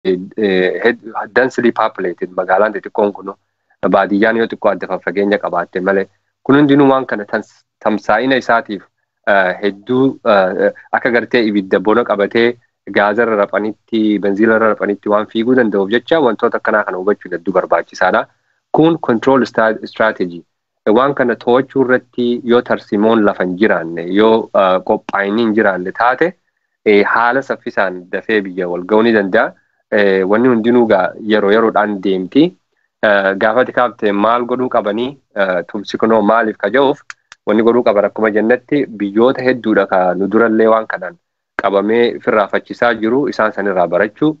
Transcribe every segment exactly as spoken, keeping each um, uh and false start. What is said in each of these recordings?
densely populated magaalaan xixiqqoon kun baadiyyaan yoo xiqqoo adda fageenya qabaatte malee kun hundinuu waan kana tamsaa'ina isaatiif hedduu akka gartee ibidda bona qabatee gaazarra raphanitti benziilarra raphanitti waan fiiguu danda'uuf jecha wantoota akkanaa kana hubachuun hedduu barbaachisaadha. Kun control strategy waan kana to'achuu irratti yoo tarsimoon lafa hin jiraanne yoo qophaa'inni hin jiraanne taate haala saffisaan dafee biyya wal ga'uu ni danda'a. Wanni hundinuu yeroo yeroodhaan deemti. Gaafati kaafte maal godhuu qabanii tumsi kunoo maaliif kaja'uuf wanni godhuu qaban akkuma jennatti biyyoota hedduudha ka nu durallee waan kanaan qabamee firraafachisaa jiru isaan sanirraa barachuu.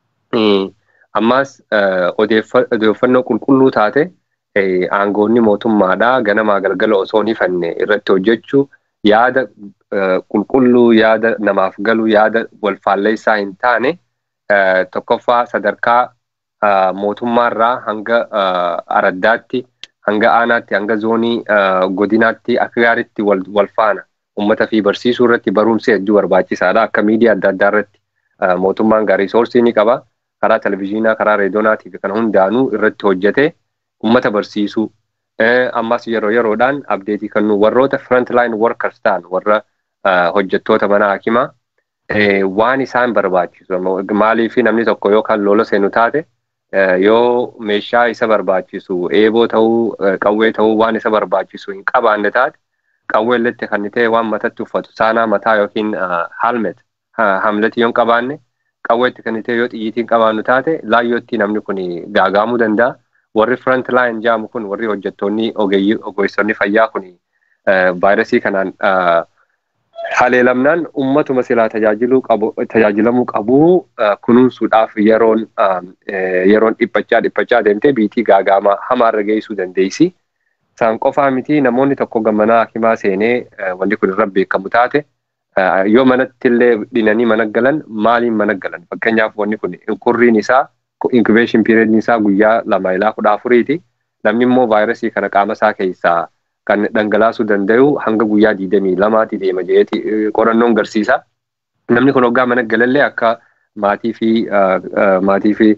Ammas odeeffannoo qulqulluu taate aangoonni mootummaadhaa ganamaa galgala osoo hin ifanne irratti hojjechuu yaada qulqulluu yaada namaaf galu yaada walfaalleessaa hin taane tokkoffaa sadarkaa mootummaarraa hanga araddaatti hanga aanaatti hanga zoonii godinaatti akka gaariitti wal faana ummata fi barsiisuu irratti barumsi hedduu barbaachisaadha. Akka miidiyaa adda addaa irratti mootummaan gaarii soorsii ni qaba. Karaa televizyiinaa karaa reediyoonaatii fi kan hundaanuu irratti hojjete ummata barsiisuu. Ammas yeroo yeroodhaan abdeetii kennu warroota frontline workers ta'an warra hojjettoota mana hakimaa waan isaan barbaachisu maaliif namni tokko yookaan lola seenu taate yoo meeshaa isa barbaachisu eeboo ta'uu qawwee ta'uu waan isa barbaachisu hin qabaanne taate qawwee illee kan ta'e waan matatti uffatu saanaa mataa yookiin helmet hamletii yoo qabaanne qawweetti kan ta'e yoo xiyyiitiin qabaannu taate laayyootti namni kun gaagaamuu danda'a. Warri frontline jaamu kun warri hojjettoonni ogeessonni fayyaa kun vaayirasii kanaan haleelamnaan ummatuma silaa tajaajiluu qabu tajaajilamuu qabu kunuunsuudhaaf yeroon yeroon dhiphachaa dhiphachaa deemtee biitii gaagaamaa hamaarra geessuu dandeessi. Isaan qofaa miti namoonni tokko gammanaa hakimaa seenee wanti kun irra beekamu taate yoo manatti illee dhinanii mana galan maaliin mana galan fakkeenyaaf wanni kun qurriin isaa incubation period isaa guyyaa lama ilaa kudha afuriiti. Namni immoo vaayirasii kana qaama isaa keessaa kan dhangalaasuu danda'u hanga guyyaa digdamii lamaatti deema jeeti qorannoon garsiisa. Namni kun hoggaa mana galallee akka maatii fi maatii fi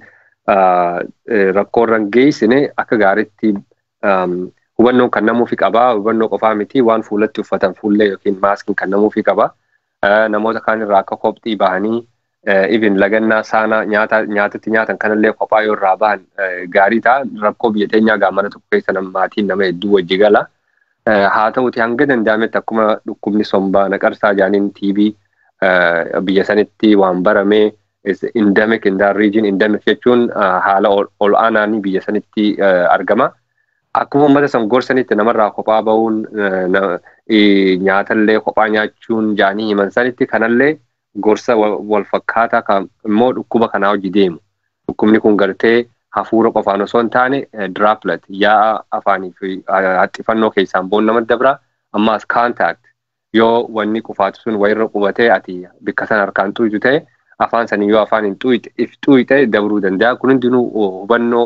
rakkoo irra geessine akka gaariitti hubannoon kan namuufi qabaa. Hubannoo qofaa miti waan fuulatti uffatan fuullee yookiin maaskiin kan namuufi qabaa. Namoota kaan irraa akka kophii bahanii even lagannaa saana nyaata nyaatatti nyaatan kanallee kophaa yoo irraa bahan gaarii ta'a. Rakkoo biyya teenyaa gaamana tokko keessa maatiin nama hedduu wajji gala. Haa ta'uti hanga danda'ametti akkuma dhukkubni sombaa naqarsaa jaaniin T B biyya sanitti waan baramee endemic in that region endemic jechuun haala ol aanaanii biyya sanitti argama. Akkuma uummata san gorsanitti namarraa kophaa bahuun nyaatallee kophaa nyaachuun jaanii himan sanitti kanallee gorsa wal fakkaataa kan immoo dhukkuba kanaa hojii deemu. Dhukkubni kun gartee hafuura qofaan osoo hin taane droplet yaa'a afaanii fi haxxifannoo keessaan boon nama dabra. Ammaas contact yoo wanni qufaatu sun wayirra qubatee ati bikka san harkaan xuyitu ta'e afaan sanii yoo afaan hin xuyite if xuyite dabruu danda'a. Kun hundinuu hubannoo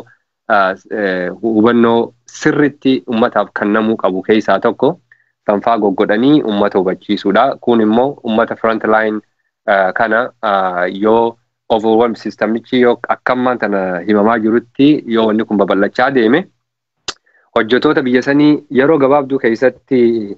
hubannoo sirritti ummataaf kennamuu qabu keessaa tokko sanfaa goggodhanii ummata hubachiisuudha. Kun immoo ummata frontline kana yoo overwhelm systemichi yoo akkammaan tana himamaa jirutti yoo wanni kun babal'achaa deeme hojjettoota biyya sanii yeroo gabaabduu keessatti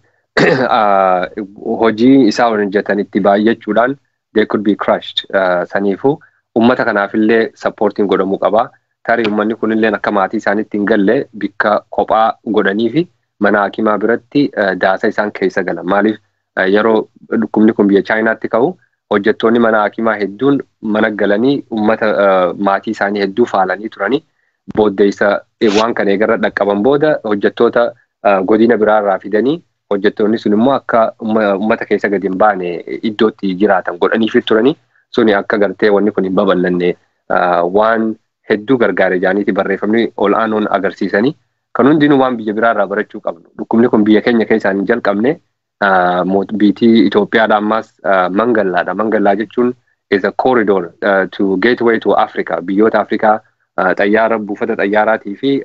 hojii isaa hojjetanitti baay'achuudhaan they could be crushed. Saniifu ummata kanaafillee supporting godhamuu qaba. Tarii ummanni kunillee akka maatii isaaniitti hin galle bikka kophaa godhanii fi mana hakimaa biratti daasa isaan keessa galan. Maaliif yeroo dhukkubni kun biyya Chaayinaatti ka'u hojjettoonni mana hakimaa hedduun mana galanii ummata maatii isaanii hedduu faalanii turanii booddeessa waan kana eegarra dhaqqaban booda hojjettoota godina biraarraa fidanii hojjettoonni sun immoo akka ummata keessa gadi hin baane iddootti jiraatan godhaniif turanii suni akka gartee wanni kun hin babal'anne waan hedduu gargaare jaaniiti barreeffamni ol aanoon agarsiisanii kan hundinuu waan biyya biraarraa barachuu qabnu. Dhukkubni kun biyya keenya keessaan hin jalqabne biitii Itoophiyaadha ammas mangallaadha. Mangallaa jechuun is a corridor uh, to gateway to Africa. Biyyoota Afrikaa xayyaara buufata xayyaaraatii fi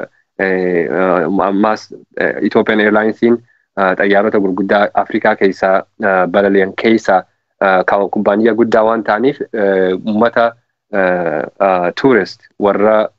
ammas Ethiopian Airlinesiin xayyaarota gurguddaa Afrikaa keessaa balali'an keessaa kubbaaniyyaa guddaa waan ta'aniif uummata tourist warra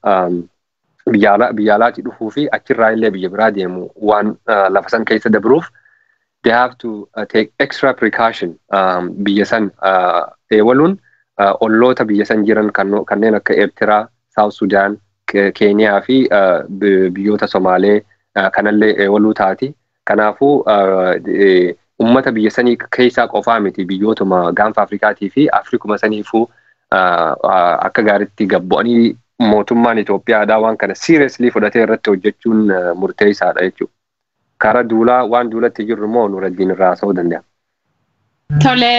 biyyaalaatii dhufuu fi achirraa illee biyya biraa deemu waan lafa san keessa dabruuf they have to uh, take extra precaution um, biyya san eewaluun uh, olloota biyya san jiran kanneen akka Eertiraa, South Sudan, Keenyaa fi uh, biyyoota Somaalee uh, kanallee eewaluu taati. Kanaafuu uh, ummata biyya sanii keessaa qofaa miti biyyootuma gaanfa Afrikaatii fi Afrikuma saniifuu uh, uh, akka gaaritti gabbu'anii mootummaan Itoophiyaadhaa waan kana seriously fudhatee irratti hojjechuun uh, murteessaadha jechuudha. Kara duulaa waan duulatti jirru moo Nuraddiin irraa haasa'uu danda'a? Tole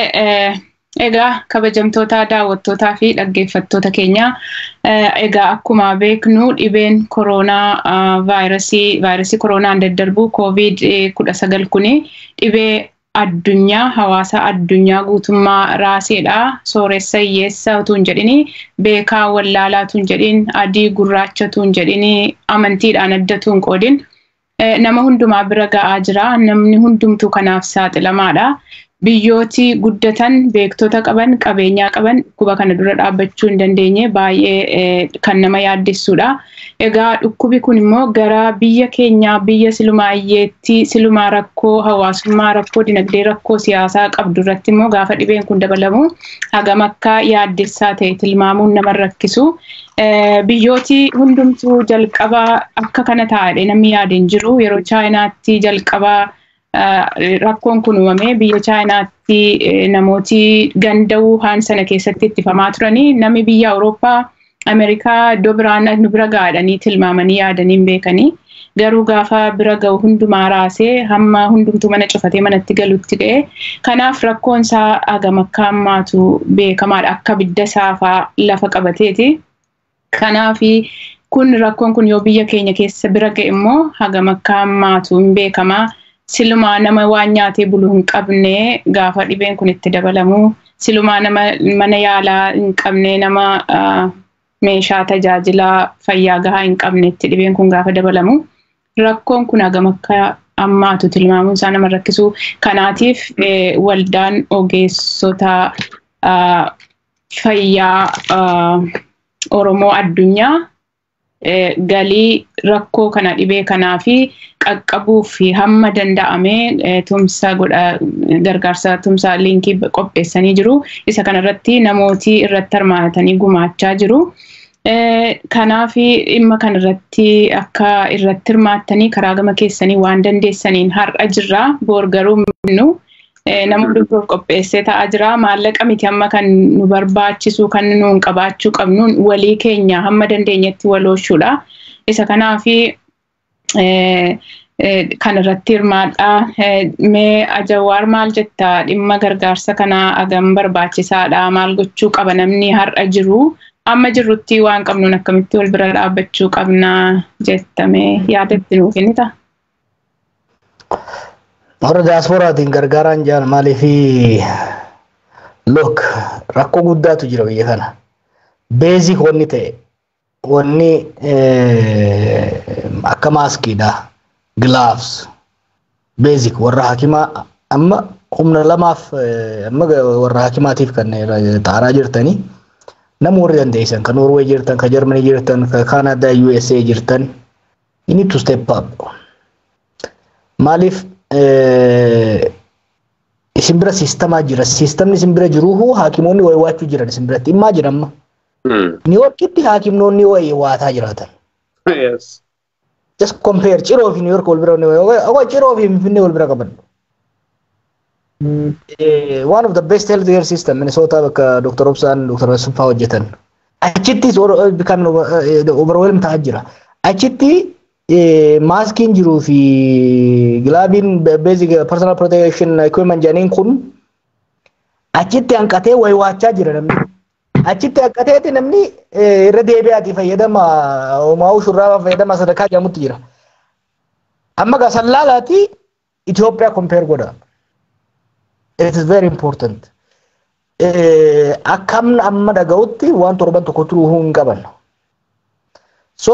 egaa kabajamtoota daawwattootaa fi dhaggeeffattoota keenya egaa akkuma beeknu dhibeen koronaa vaayirasii vaayirasii koronaan daddarbu covid kudha sagal kuni dhibee addunyaa hawaasa addunyaa guutummaa raaseedha. Sooressa hiyyeessa utuu hin jedhini beekaa wallaalaa utuu hin jedhin adii gurraacha utuu hin jedhini amantiidhaan adda utuu hin qoodin nama hundumaa bira ga'aa jira. Namni hundumtuu kanaaf saaxilamaadha. Biyyooti guddatan beektota qaban qabeenyaa qaban dhukkuba kana dura dhaabbachuu hin dandeenye baay'ee kan nama yaaddessuudha. Egaa dhukkubi kun immoo gara biyya keenyaa biyya silumaa hiyyeetti silumaa rakkoo hawaasummaa rakkoo dinagdee rakkoo siyaasaa qabdu irratti immoo gaafa dhibeen kun dabalamu hagam akka yaaddessaa ta'e tilmaamuun nama rakkisu. Biyyooti hundumtuu jalqaba akka kana taa'ee namni yaadeen jiru yeroo Chaayinaatti jalqaba rakkoon kun uumame biyya Chaayinaatti namooti ganda Wuhan sana keessatti ittifamaa turanii namni biyya Awurooppaa Ameerikaa iddoo biraan nu bira gaadhanii tilmaamanii yaadanii hin beekanii garuu gaafa bira ga'u hundumaa raasee hamma hundumtuu mana cufatee manatti galutti ga'e. Kanaaf rakkoon isaa hagam akka hammaatu beekamaadha akka bidda saafaa lafa qabateeti. Kanaafi kun rakkoon kun yoo biyya keenya keessa bira ga'e immoo hagam akka hammaatu hin beekamaa. Silumaa nama waan nyaatee buluu hin qabne gaafa dhibeen kun itti dabalamu silumaa nama mana yaalaa hin qabne nama meeshaa tajaajila fayyaa gahaa hin qabne itti dhibeen kun gaafa dabalamu rakkoon kun hagam akka hammaatu tilmaamuun isaa nama rakkisu. Kanaatiif waldaan ogeessota fayyaa Oromoo addunyaa galii rakkoo kana dhibee kanaa fi qaqqabuu fi hamma danda'ame tumsa godha gargaarsa tumsa liinkii qopheessanii jiru. Isa kanarratti namooti irratti hirmaatanii gumaachaa jiru. Kanaaf dhimma kanarratti akka irratti hirmaattanii karaa gama keessanii waan dandeessaniin har'a jirra. Boor garuu nu nama hundumtuuf qopheessee ta'aa jira. Maallaqa miti amma kan nu barbaachisu kan nuun qabaachuu qabnuun walii keenya hamma dandeenyetti walooshuudha. Isa kanaaf kan irratti hirmaadhaa. Mee Ajawaar maal jetta dhimma gargaarsa kanaa hagam barbaachisaadha maal gochuu qaba namni har'a jiru amma jirrutti waan qabnuun akkamitti wal bira dhaabbachuu qabna jettamee yaadatti nuu kennita? Warra diaasporaatiin gargaaraan jaan maaliifi look rakkoo guddaatu jira biyya kana. Beezik wanni ta'e wanni akka maaskiidha, gloves, beezik warra hakimaa amma humna lamaaf amma warra hakimaatiif kan ta'araa jirtanii nama warri dandeessan kan Norway jirtan, kan Germany jirtan, kan Canada, U S A jirtan you need to step up. Maaliif isin bira sistemaa jira. Sistemni isin bira jiruuhu haakimoonni wayi waachuu jiran isin biratti immaa jiramma. New Yorkitti haakimoonni wayi waataa jiraatan. Yes. Just compare ciroo fi New York wal bira wayi ciroo fi Finfinnee wal bira qaban. One of the best healthcare system Minnesota bakka Doctor Obsaan Doctor Suffaa hojjetan. Achitti kan overwhelm ta'aa jira. Achitti maaskiin jiruu fi glaabiin basic personal protection equipment jedhaniin kun achitti hanqatee wayi waachaa jira namni. Achitti hanqateeti namni irra deebi'aati fayyadama homaa'uu shurraaba fayyadama sadarkaa jedhamutti jira. Amma gaa sallaalaati Itoophiyaa compare godha. It is very important. Akkam amma dhaga'utti waan torban tokko turuu hin qaban. So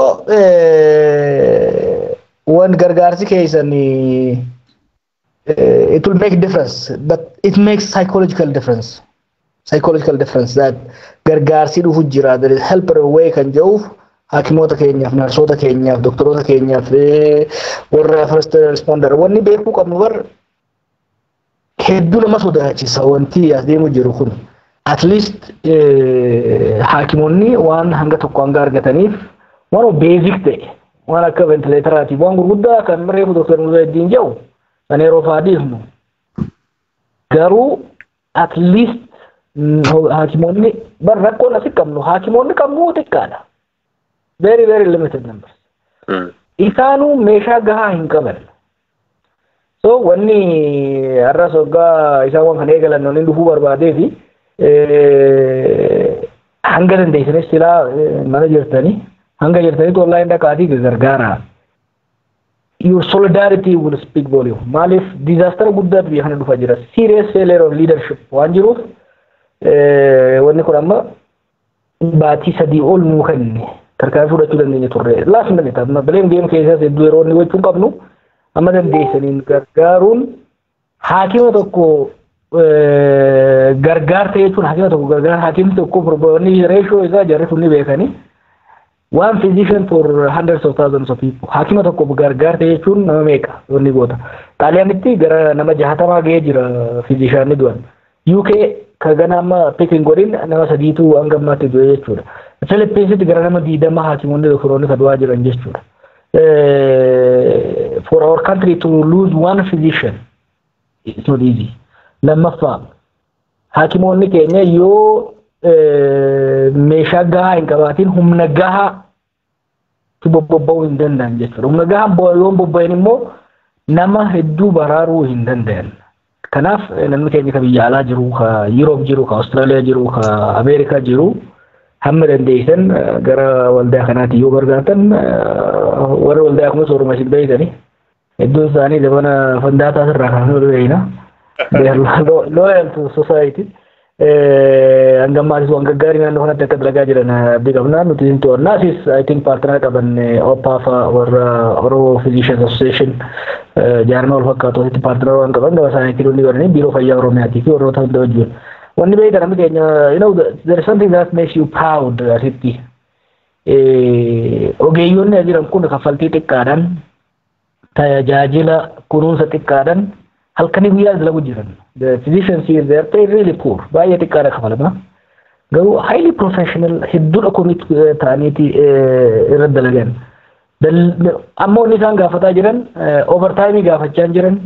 when gargaarsi keessan it will make difference, but it makes psychological difference. psychological difference that gargaarsi dhufu jira there is helper way kan ja'uuf hakimoota keenyaaf narsoota keenyaaf doktoroota keenyaaf warra first responder wanni beekuu qabnu bar hedduu nama sodaachisa wanti as deemu jiru kun at least hakimoonni waan hanga tokko hanga argataniif waan basic ta'e waan akka ventilateraati waan gurguddaa kan reefu doktor Nuruddin jedhu kan yeroo faadiifnu garuu at least hakimoonni bar rakkoon asi qabnu hakimoonni qabnu xiqqaadha very very limited numbers mm. isaanu meeshaa gahaa hin qaban so wanni arra sogaa isa waan kan eegalan nonni dhufuu barbaadee fi hanga dandeessanis silaa mana jirtanii hanga jirtanii online dhaqaatii gargaara your solidarity will speak volume malif disaster guddaa biyya kana dhufa jira serious failure of leadership waan jiruuf wanni kun amma baatii sadii ol nuu kenne tarkaanfii fudhachuu dandeenya turre last minute amma blame game keessas hedduu yeroo inni gochuun qabnu amma dandeessaniin gargaaruun haakima tokko gargaarte jechuun haakima tokko gargaar haakimni tokko probability ratio isaa jarri sunni beekanii one physician for hundreds of thousands of people hakima tokko gargaarte jechuun nama meeqa wanni goota xaaliyaanitti gara nama jaatamaa ga'ee jira physician ni du'an U K ka ganama picking godin nama sadiitu hangammaatti du'e jechuudha Philippines gara nama diidama hakimoonni doktoroonni ka du'aa jiran jechuudha for our country to lose one physician it's not easy lammaffaa hakimoonni keenya yoo meeshaa gahaa hin qabaatiin humna gahaa tu bobba'uu hin danda'an jechuudha. Humna gahaa yoo bobba'an immoo nama hedduu baraaruu hin danda'an. Kanaaf namni keenya ka biyya alaa jiru, ka Europe jiru, ka Australia jiru, ka America jiru hamma dandeessan gara waldaa kanaatti yoo gargaartan warra waldaa akkuma sooruma isin beektanii hedduun isaanii dabana fandaataa irraa kan nu beekna. They are loyal to society. Angammatis waan gaggaarii naannoo kanatti akka dalagaa jiran beekamna nuti hin to'annaasis I think partner qaban O P A F warra Oromo Physicians Association jaarmaa wal fakkaatootti partner waan qaban gaba isaaniitti dhunni godhanii biiroo fayyaa Oromiyaatii fi warroota hunda wajjin wanni beekan namni keenya you know there is something that makes you proud asitti ogeeyyoonni jiran kun kaffaltii xiqqaadhaan tajaajila kunuunsa xiqqaadhaan halkanii guyyaa dalagu jiran the physicians here they are paid really poor baay'ee xiqqaadha kafalama garuu highly professional hedduudha komit ta'aniiti irra dalagan ammoo inni isaan gaafataa jiran overtime gaafachaa jiran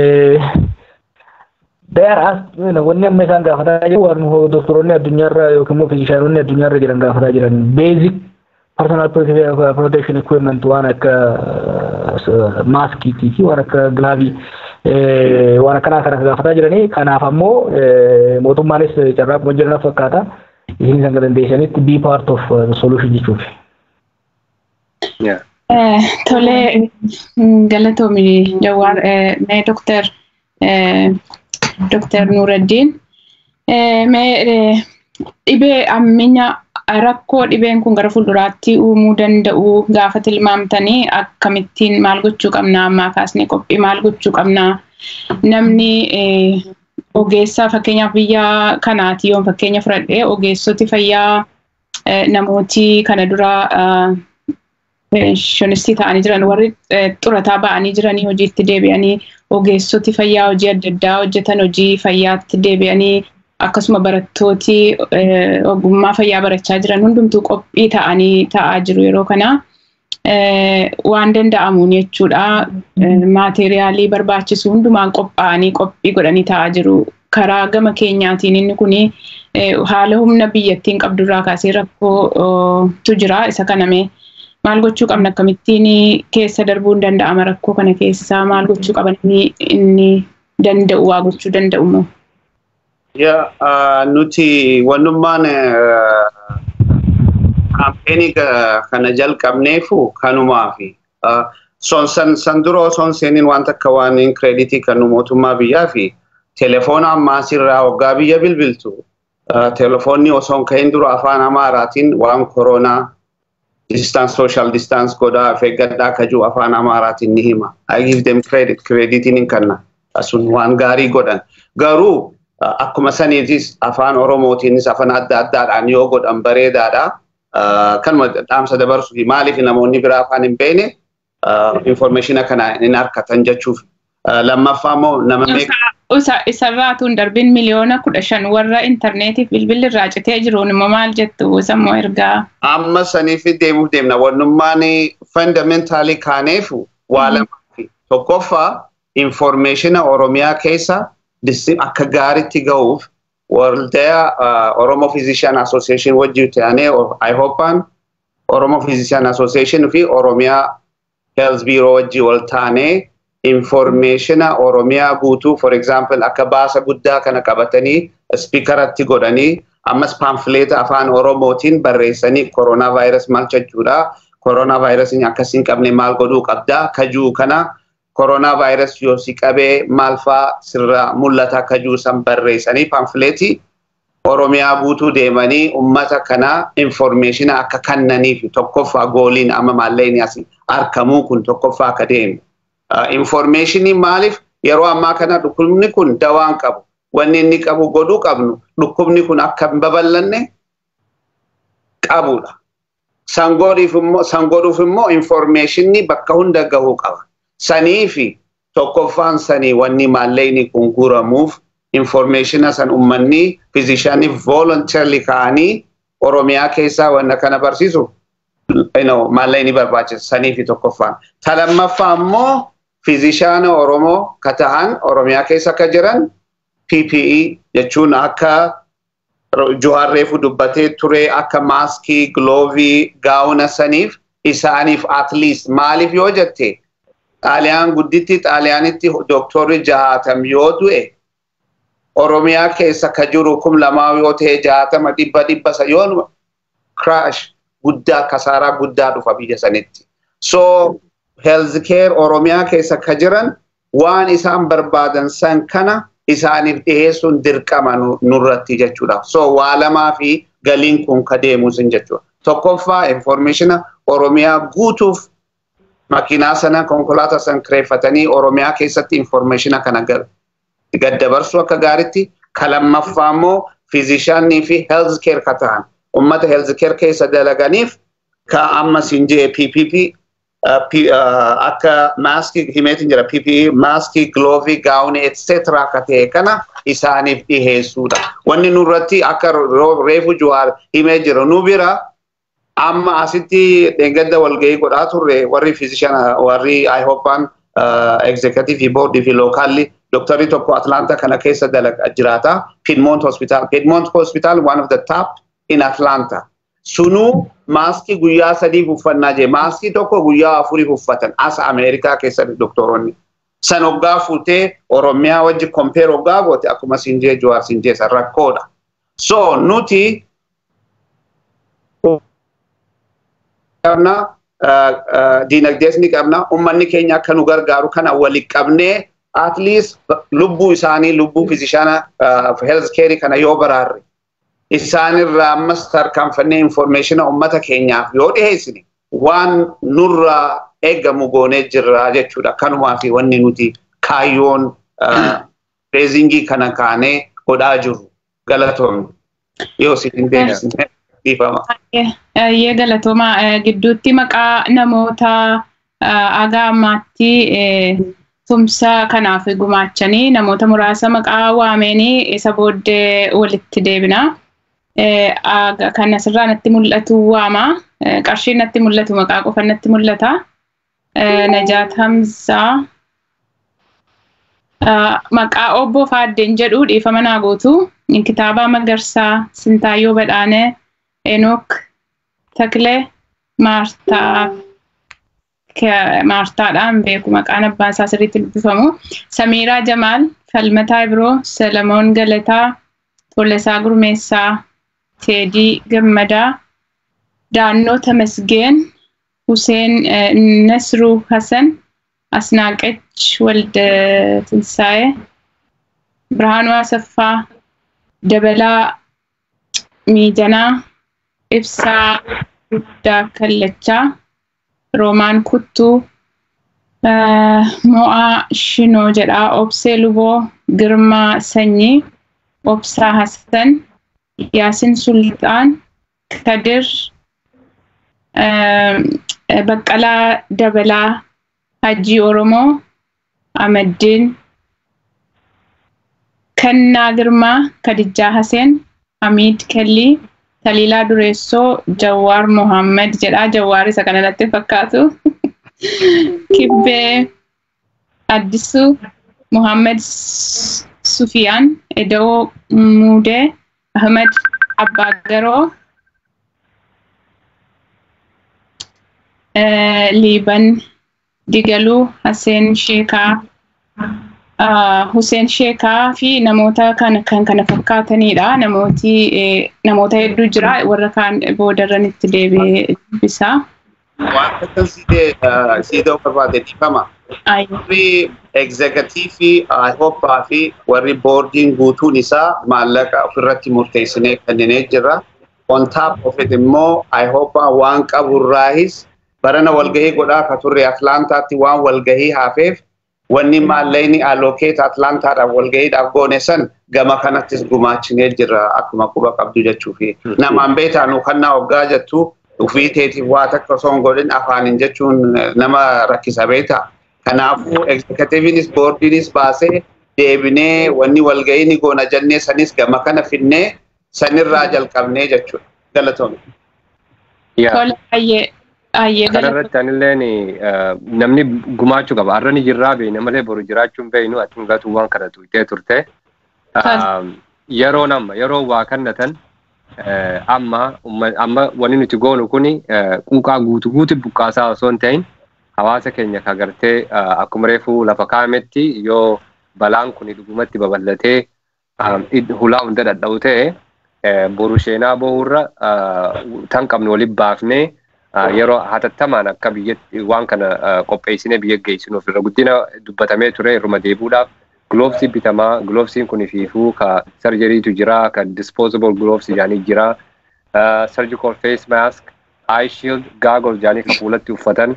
they are asked wanni amma isaan gaafataa jiran waan doktoroonni addunyaarra yookiin immoo fiizishaanonni addunyaarra jiran gaafataa jiran basic personal protection equipment waan akka maaskiitii fi waan akka gilaavii waan akkana kana gaafataa jiranii kanaaf ammoo mootummaanis carraa kuma jiran fakkaata isin san dandeessanitti be part of the solution jechuuf. Yeah. Tole galatoomi Jawaar mee Dr. Dr. Nuruddin mee dhibee amminya rakkoo dhibeen kun gara fuulduraatti uumuu danda'u gaafa tilmaamtanii akkamittiin maal gochuu qabna ammaa kaasnee qophii maal gochuu qabna namni ogeessaa fakkeenyaaf biyya kanaati yoo fakkeenya fudhadhee ogeessoti fayyaa namooti kana dura pensionistii ta'anii jiran warri xurataa ba'anii jiranii hojiitti deebi'anii ogeessoti fayyaa hojii adda addaa hojjetan hojii fayyaatti deebi'anii akkasuma barattooti ogummaa fayyaa barachaa jiran hundumtuu qophii ta'anii ta'aa jiru yeroo kana waan danda'amuun jechuudha maateriaalii barbaachisu hundumaan qophaa'anii qophii godhanii ta'aa jiru karaa gama keenyaatiin inni kuni haala humna biyyattiin qabdurraa kaasee rakkootu jira isa kaname maal gochuu qabna akkamittiin keessa darbuun danda'ama rakkoo kana keessaa maal gochuu qaban inni danda'u waa gochuu danda'u moo Ya, nuti wanummaan kampeenii kana jalqabneefu kanumaafi. Son san san dura son seeniin waan takka waan kreditii kan mootummaa biyyaa fi telefoona ammaa sirraa waggaa biyya bilbiltu. Telefoonni osoo kahin dura afaan Amaaraatiin waan koronaa distance social distance godhaa of eeggadhaa kajuu afaan Amaaraatiin ni hima. I give them credit, kreditiin hin kanna. Asun waan gaarii godhan. Garuu akkuma saniitis afaan Oromootiinis afaan adda addaadhaan yoo godhan bareedaadha. Kanuma dhaamsa dabarsu maaliif namoonni biraa afaan hin beekne information kana hin argatan jechuuf. Lammaffaa immoo nama meeqa isarraa tun darbin miliyoona kudha shan warra intarneetiif bilbilli irraa citee jiruun immoo maal jettu sammoo ergaa. Amma saniif deemuuf deemna wannummaan fundamentally kaaneefu waa lama tokkoffaa information Oromiyaa keessa akka gaariitti ga'uuf waldaa Oromo Physician Association wajjin ta'anii I hope Oromo Physician Association fi Oromiyaa Health Bureau wajjin wal taanee information Oromiyaa guutuu for example akka baasa guddaa kana qabatanii speakeratti godhanii ammas pamphlet afaan Oromootiin barreessanii coronavirus maal jechuudha coronavirus akkasiin qabne maal godhuu qabda kajuu kana coronavirus yoo si qabee maal faa sirra mul'ata kajuu san barreessanii pamphletii Oromiyaa guutuu deemanii ummata kana information akka kannaniif tokkoffaa gooliin amma maalleen asi arkamuu kun tokkoffaa akka deemu. Information maaliif yeroo ammaa kana dhukkubni kun dawaan qabu wanni inni qabu godhuu qabnu dhukkubni kun akka hin babal'anne qabudha. Sangoodhiif immoo sangoodhuuf immoo information bakka hunda gahuu qaba. Saniifi tokkoffaan sanii wanni maalleen kun guuramuuf information san ummanni physician voluntarily kaanii Oromiyaa keessaa wanna kana barsiisu you know maalleen barbaachisa saniifi tokkoffaan. Talammaffaa immoo physician Oromo katahan Oromiyaa keessa ka jiran P P E jechuun akka Joharreefu dubbatee ture akka maskii, glovii, gaawuna saniif isaaniif at least maaliif yoo jette Xaaliyaan gudditti Xaaliyaanitti doktorri jahaatam yoo du'e Oromiyaa keessa ka jiru kum lamaa yoo ta'e jahatama dhibba dhibba sayoon crash guddaa kasaaraa guddaa dhufa biyya sanitti. So healthcare Oromiyaa keessa ka jiran waan isaan barbaadan san kana isaaniif dhiyeessuun dirqama nurratti jechuudha. So waa lamaa fi galiin kun ka deemu sin jechuudha. Tokkoffaa information Oromiyaa guutuuf makiinaa sana konkolaataa san kireeffatanii Oromiyaa keessatti information kana gaddabarsu akka gaariitti kalammaffaa immoo physicianii fi healthcare ka ta'an ummata healthcare keessa dalaganiif ka amma sinjee P P P akka maskii himeetiin jira P P E maskii glovii gaawuni et cetera ka ta'e kana isaaniif dhiheessuudha. Wanni nurratti akka reefu Johaar himee jira nu bira amma asitti dheengadda walgahii godhaa turre warri physician warri I hope executive board fi locally doctorri tokko Atlanta kana keessa dalaga jiraata Piedmont Hospital. Piedmont Hospital one of the top in Atlanta. Sunu maskii guyyaa sadii uffannaa jee maskii tokko guyyaa afurii uffatan as Ameerikaa keessatti doktoronni. San hoggaa fuutee Oromiyaa wajji compare hoggaa goote akkuma sinjee Johaar sinjee san rakkoodha. So nuti qabna diinagdees ni qabna ummanni keenya akka nu gargaaru kana waliin qabnee at least lubbuu isaanii lubbuu physician healthcare kana yoo baraarre isaanirraa ammas tarkaanfannee information ummata keenyaaf yoo dhiheessine waan nurraa eegamu goonee jirra jechuudha. Kanumaa fi wanni nuti kaayyoon raisingii kana kaanee godhaa jirru galatoomne yoo sitin deebisne dhiifama. Yee galatooma gidduutti maqaa namoota aga ammaatti tumsa kanaaf gumaachanii namoota muraasa maqaa waameenii isa booddee walitti deebina. Kan asirraa natti mul'atu waama qarshii natti mul'atu maqaa qofa natti mul'ata. Najaat Hamzaa maqaa obbo Faaddeen jedhu dhiifama naa gootu kitaaba Magarsaa Sintaayyoo Badhaanee Enook Taklee Maartaa Maartaadhaan beeku maqaan abbaan isaa sirriitti dubbifamu. Samiiraa Jamaal, Falmataa Ibiroo, Salamoon Galataa, Tolesaa Gurmeessaa, Teedii Gammadaa, Daannoo Tamasgeen, Huseen Nasruu Hasan, Asnaaqech Walda Tinsaa'ee, Birhaanuu Asaffaa, Dabalaa Miijanaa, Ibsaa Guddaa Kallachaa, Roomaan Kuttuu, Mo'aa Shinoo jedhaa, Obsee Luboo, Girmaa Sanyii, Obsaa Hassan, Yaasin Sultaan, Kadir, Baqqalaa Dabalaa, Hajji Oromoo, Ahmeddin, Kannaa Girmaa, Kadijaa Haseen, Hamid Kelly, Talilaa Dureessoo, Jawaar Mohammed jedha. Jawaar isa kanatti fakkaatu. Kibbee Addisu, Mohammed Sufiyaan, Edoo Mudee, Ahmed Abbaagaroo, Liiban Digaluu, Haseen Sheekaa, Hussein Sheekaa fi namoota kan kan kana fakkaatanidha. Namooti namoota hedduu jira. Warra kaan boodarran itti deebi'ee dubbisaa. Waan akka sidee sidee barbaade dhifama. Warri executive IHOPA fi warri boardiin guutuun isaa maallaqa ofirratti murteessinee kennee jira. On top of it immoo IHOPA waan qaburraahis barana walgahii godhaa ka turre Atlantaatti waan walgahii hafeef wanni maallaqni allocate Atlantaadhaaf walgahiidhaaf goone san gama kanattis gumaachinee jira akkuma quba qabdu jechuufi namaan beektaanu kannaa hoggaa jettu ufii teetiif waa takka osoo hin godhin afaaniin jechuun nama rakkisa beekta. Kanaafuu executivenis boardinis baasee deebinee wanni walgahii ni goona jennee sanis gama kana finnee sanirraa jalqabnee jechuudha. Galatoomne. Tola baay'ee. Kanarratti anilleen namni gumaachuu qaba. Har'a ni jirraa beekna malee boru jiraachuun beeknu ati gatu waan kana tuutee turte. Yeroo nama yeroo waa kannatan amma amma wanni nuti goonu kuni quuqaa guutu guutu buqqaasaa osoo hin ta'in hawaasa keenya ka gartee akkuma reefuu lafa kaametti yoo balaan kuni dhugumatti babal'atee hulaa hunda dhadha'u ta'e boru sheenaa bohurra tan qabnu waliin baafnee yeroo hatattamaan akka biyyatti waan kana qopheessinee biyya geessinu ofirra guddina dubbatamee ture irruma deebuudhaaf gloves bitamaa gloves kun fiifuu ka surgerytu jira ka disposable gloves jaanii jira surgical face mask eye shield goggles jaanii ka fuulatti uffatan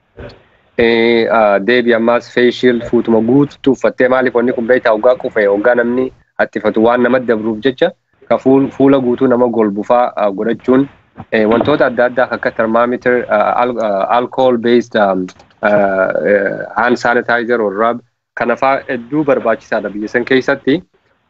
deebi ammas face shield fuutuma guututti uffattee maaliif wanni kun beektaa hoggaa qufee hoggaa namni hattifatu waan nama dabruuf jecha ka fuula guutuu nama golbufaa godhachuun wantoota adda addaa akka thermometer alcohol based hand sanitizer or rub kanafaa hedduu barbaachisaadha biyya san keessatti.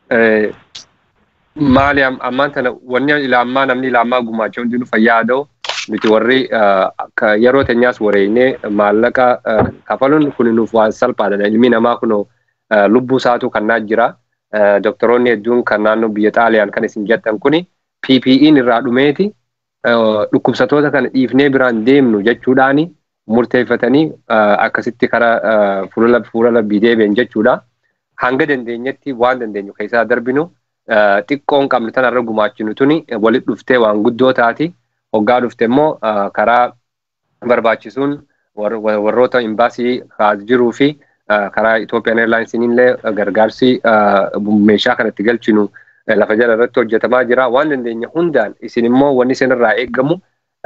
Maali ammaan tana wanni ilaammaa namni ilaammaa gumaacha hundinuu fayyaadoo nuti warri yeroo teenyaas wareennee maallaqa kafaluun kun nuuf waan salphaadha. Ilmi namaa kun lubbuu isaatu kannaa jira. Doktoroonni hedduun kan naannoo biyya Xaaliyaan kan isin jettan kuni P P E irraa dhumeeti dhukkubsatoota kana dhiifnee biraan deemnu jechuudhaani murteeffatanii akkasitti karaa fuula fuula labbii deebi'an jechuudha. Hanga dandeenyetti waan dandeenyu keessaa darbinu xiqqoon qabnu tanarra gumaachinu tuni walitti dhuftee waan guddoo taati. Hoggaa dhufte immoo karaa barbaachisuun warroota imbaasii kaas jiruu fi karaa Ethiopian Airlines illee gargaarsi meeshaa kanatti galchinu lafa jala irratti hojjetamaa jira. Waan dandeenya hundaan isin immoo wanni isinirraa eeggamu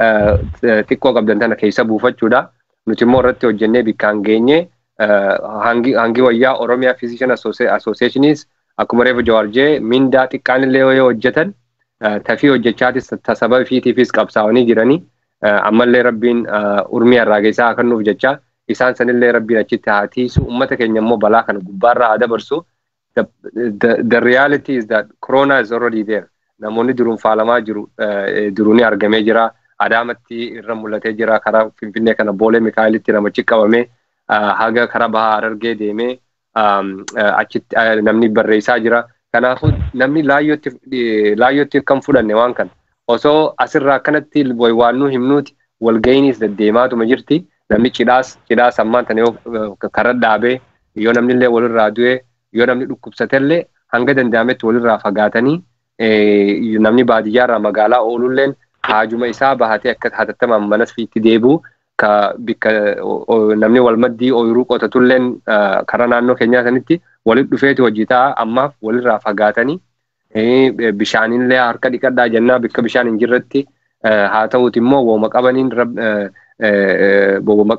xiqqoo qabdan tana keessa buufachuudha. Nuti immoo irratti hojjennee bikkaan geenye hangi wayyaa Oromiyaa Physician Associationis akkuma reefu Jawaarjee mindaa xiqqaan illee yoo hojjetan tafii hojjechaatis sababa fiitiifis qabsaa'anii jiranii ammallee rabbiin urmii irraa geessaa kennuuf jecha isaan sanillee rabbiin achitti haa tiisu uummata keenya immoo balaa kana gubbaarraa haa dabarsu. The, the, the reality is that corona is already there. Namoonni duruun faalamaa jiru duruuni argamee jira. Adaamatti irra mul'atee jira. Karaa Finfinnee kana Boolee Mikaa'elitti namichi qabamee haga karaa bahaa Harargee deemee achitti namni barreessaa jira. Kanaafuu namni laayyootti kan fudhanne waan kana. Osoo asirraa akkanatti waan nu himnuuti walga'iinis deddeemaatuma jirti. Namni cidhaas cidhaas ammaan tana yoo karaa dhaabee yoo namni illee walirraa du'e yoo namni dhukkubsatellee hanga danda'ametti walirraa fagaatanii namni baadiyyaarraa magaalaa oolulleen haajuma isaa bahatee akka hatattamaan manas fiitti deebi'u ka bikka namni walmaddii ooyiruu qotatulleen karaa naannoo keenyaa sanitti walitti dhufeeti hojii ta'a ammaaf walirraa fagaatanii bishaanillee harka dhiqadhaa jennaa bikka bishaan hin jirretti haa ta'uuti immoo wooma qabaniin wooma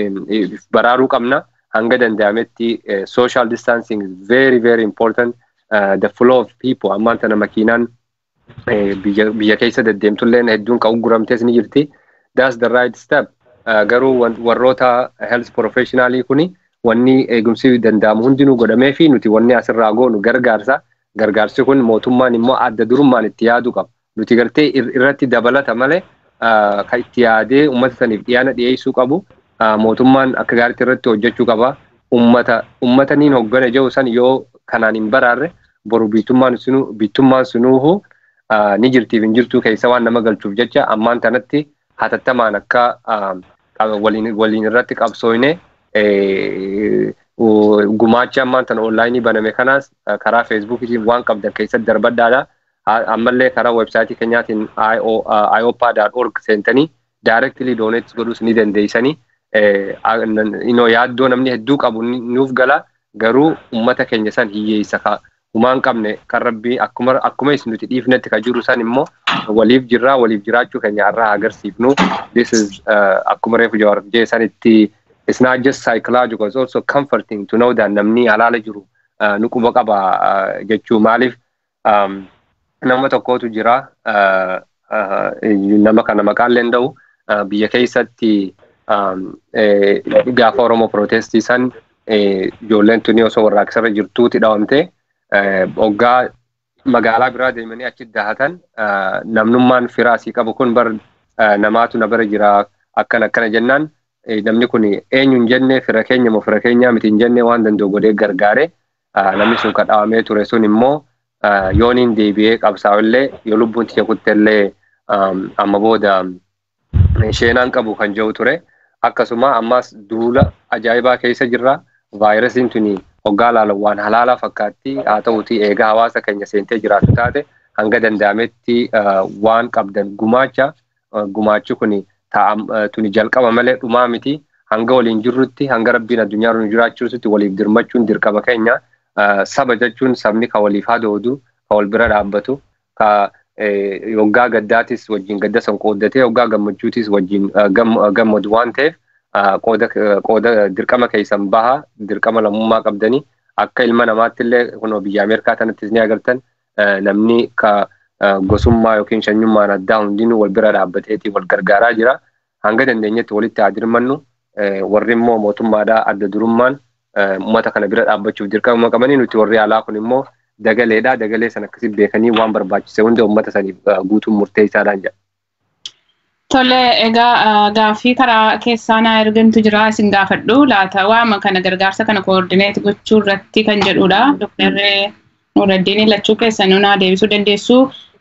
qabaniin baraaruu qabna. Hanga danda'ametti social distancing is very very important. the flow of people ammaan tana makiinaan biyya keessa deddeemtulleen hedduun kan uguramtees ni jirti. That's the right step. Garuu warroota health professionalii kuni wanni eegumsi danda'amu hundinuu godhamee fi nuti wanni asirraa goonu gargaarsa. Gargaarsi kun mootummaan immoo adda durummaan itti yaadu qaba. Nuti gartee irratti dabalata malee kan itti yaadee uummata saniif dhiyaana dhiyeessuu qabu. Mootummaan akka gaariitti irratti hojjechuu qaba. Uummata uummataniin hoggana jiru san yoo kanaan hin baraarre boru biitummaan sunu biitummaan sunuuhu ni jirtiif hin jirtu keessa waan nama galchuuf jecha ammaan tanatti hatattamaan akka waliin waliin irratti qabsoofne gumaacha ammaan tana onlaayinii baname kanaas karaa feesbuukiitiin waan qabdan keessatti darbadhaadha. Ammallee karaa websaayitii keenyaatiin i o p a dot org seentanii directly donate godhuus ni dandeessanii. Inoo yaaddoo namni hedduu qabu nuuf gala garuu uummata keenya san hiyyeessa ka humaan qabne kan rabbii akkuma akkuma isin nuti dhiifnetti ka jiru san immoo waliif jirraa waliif jiraachuu keenya irraa agarsiifnu. This is akkuma reefu Jawaar jee sanitti it's not just psychological, it's also comforting to know that namni alaala jiru nu quba qaba jechuu maaliif nama tokkootu jira nama kana maqaan leenda'u biyya keessatti gaafa Oromoo protestii san ijoolleen tuni osoo warraaqsarra jirtuuti dhawamte hoggaa magaalaa biraa deemanii achi dahatan namnummaan firaasii qabu kun bar namaatu na bara jira akkana akkana jennaan namni kun eenyu hin jenne fira keenya moo fira keenyaa miti hin jenne waan danda'u godhee gargaare namni sun kan dhawamee ture sun immoo yooniin deebi'ee qabsaa'ullee yoo lubbuun tiyya kuttellee amma booda sheenaan qabu kan jiru ture. Akkasuma ammas duula ajaa'ibaa keessa jirra. Vaayirasiin tuni hoggaa laalan waan halaalaa fakkaatti haa ta'uutii eegaa hawaasa keenya seentee jiraatu taate hanga danda'ametti waan qabdan gumaacha gumaachi kuni tuni jalqaba malee dhumaa miti hanga waliin jirrutti hanga rabbiin addunyaa nu jiraachuutti waliif dirmachuun dirqama keenya saba jechuun sabni ka waliif hadoodu ka wal bira dhaabbatu ka hoggaa gaddaatis wajjin gadda san qooddatee hoggaa gammachuutis wajjin gammadu waan ta'eef qooda qooda dirqama keessan baha dirqama lammummaa qabdanii akka ilma namaatti illee kunoo biyya Ameerikaa tanattis ni agartan namni ka gosummaa yookiin shanyummaan addaa hundinuu wal bira dhaabbateetii wal gargaaraa jira. Hanga dandeenyetti walitti haa dirmannu warri immoo mootummaadhaa adda durummaan uummata kana bira dhaabbachuuf dirqama qabanii nuti warri alaa kun immoo dagaleedha. Dagalee san akkasitti beekanii waan barbaachise hunda uummata saniif guutuun murteessaadhaan jedha. Tole egaa gaaffii karaa keessaa naa ergantu jira isin gaafadhu laata waama kana gargaarsa kana koordineet gochuu irratti kan jedhudha. Dooktarri Nuuraddiin lachuu keessanuu naa deebisuu dandeessu.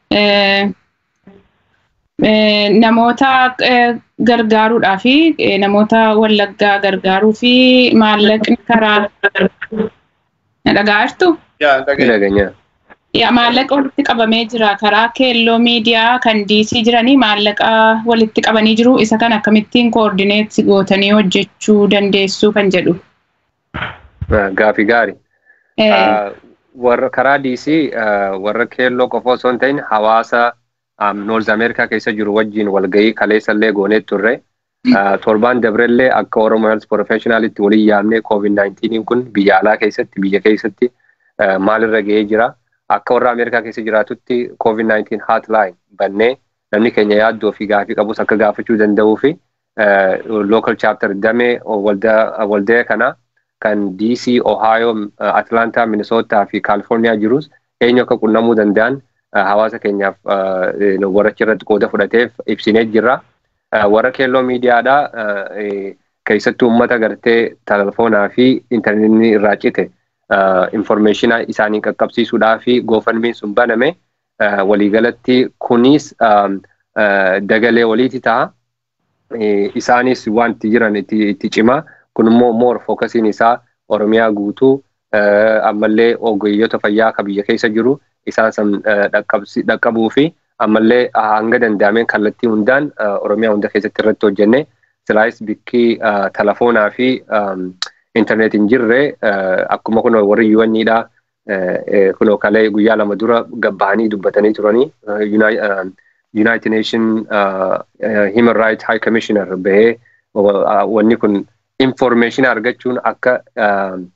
Namoota gargaaruudhaa fi namoota Wallaggaa gargaaruu fi maallaqni karaa dhagaa jirtu? Dhaganya. Maallaqa walitti qabamee jira karaa keelloo miidiyaa kan diisii jiranii maallaqa walitti qabanii jiru isa kan akkamittiin koordineet gootanii hojjechuu dandeessu kan jedhu. Gaaffii gaarii. Warra karaa diisii warra keelloo qofa osoo hin ta'in hawaasa North America keessa jiru wajjin walgahii kaleessallee goonee turre. Torbaan dabrellee akka Oromo Health Professionalitti waliin yaamnee COVID nineteen kun biyya alaa keessatti biyya keessatti maalirra ga'ee jira. Akka warra Ameerikaa keessa jiraatutti COVID nineteen hotline bannee namni keenya yaaddoo fi gaaffii qabus akka gaafachuu danda'uu fi local chapter damee waldaa kana kan D C, Ohio, Atlanta, Minnesota fi California jirus eenyu akka qunnamuu danda'an hawaasa keenyaaf warra irratti qooda fudhateef ibsinee jirra. Warra keelloo miidiyaadhaa keessattuu uummata gartee telefoonaa fi intarneetii irraa cite information isaanii qaqqabsiisuudhaa fi GoFundMe sun baname waliigalatti kunis dagalee waliiti ta'a. Isaanis wanti jiran itti cima. Kun immoo more focusiin isaa Oromiyaa guutuu ammallee ogeeyyota fayyaa ka biyya keessa jiru isaan san dhaqqabuu fi ammallee hanga danda'ameen kallattii hundaan Oromiyaa hunda keessatti irratti hojjenne silaayis bikkii telefoonaa fi interneetiin jirre akkuma kun warri U N dha kunoo kalee guyyaa lama dura gabbahanii dubbatanii turanii United Nations Human Rights High Commissioner bahee wanni kun information argachuun akka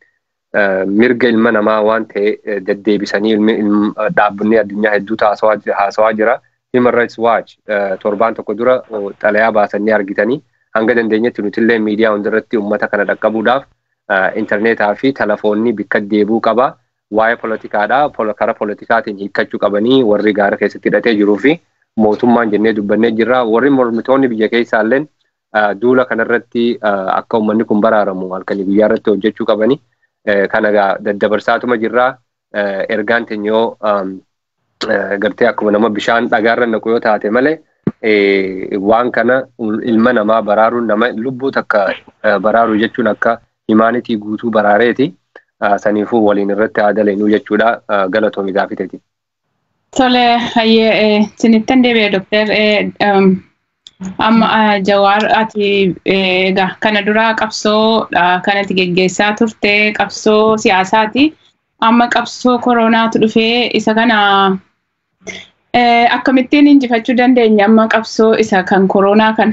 mirga ilma namaa waan ta'e deddeebisanii dhaabbanni addunyaa hedduu haasawaa jira. Human Rights Watch torbaan tokko dura xalayaa baasanii argitanii hanga dandeenyetti nutillee miidiyaa hundarratti uummata kana dhaqqabuudhaaf interneetaa fi telefoonni bakka deebuu qaba. Waa'ee poolitikaadhaa karaa poolitikaatiin hiikkachuu qabanii warri gaara keessatti hidhatee jiruu fi mootummaan jennee dubbannee jirra. Warri mormitoonni biyya keessaalleen duula kanarratti akka uummanni kun baraaramu halkanii guyyaa irratti hojjechuu qabanii kana daddabarsaatuma jirra. Ergaan teenyoo gartee akkuma nama bishaan dhagaarra naqu yoo taate malee waan kana ilma namaa baraaruun nama lubbuu takka baraaru jechuun akka himaanitii guutuu baraareeti. Saniifuu waliin irratti aadalenuu jechuudha galatoomi gaafiteeti. Tole hayyee sinittan deebi'e Dooktar amma Jawaar ati egaa kana dura qabsoo kanatti geggeessaa turte qabsoo siyaasaati. Amma qabsoo koronaatu dhufee isa kana akkamittiin injifachuu dandeenya amma qabsoo isa kan koronaa kana?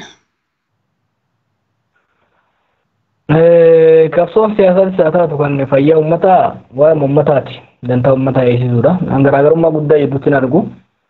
Qabsoon siyaasaa isaa taatu kan fayyaa uummataa waan uummataati. Dantaa uummataa eegsisuudha. Garaagarummaa guddaa hedduutti hin argu.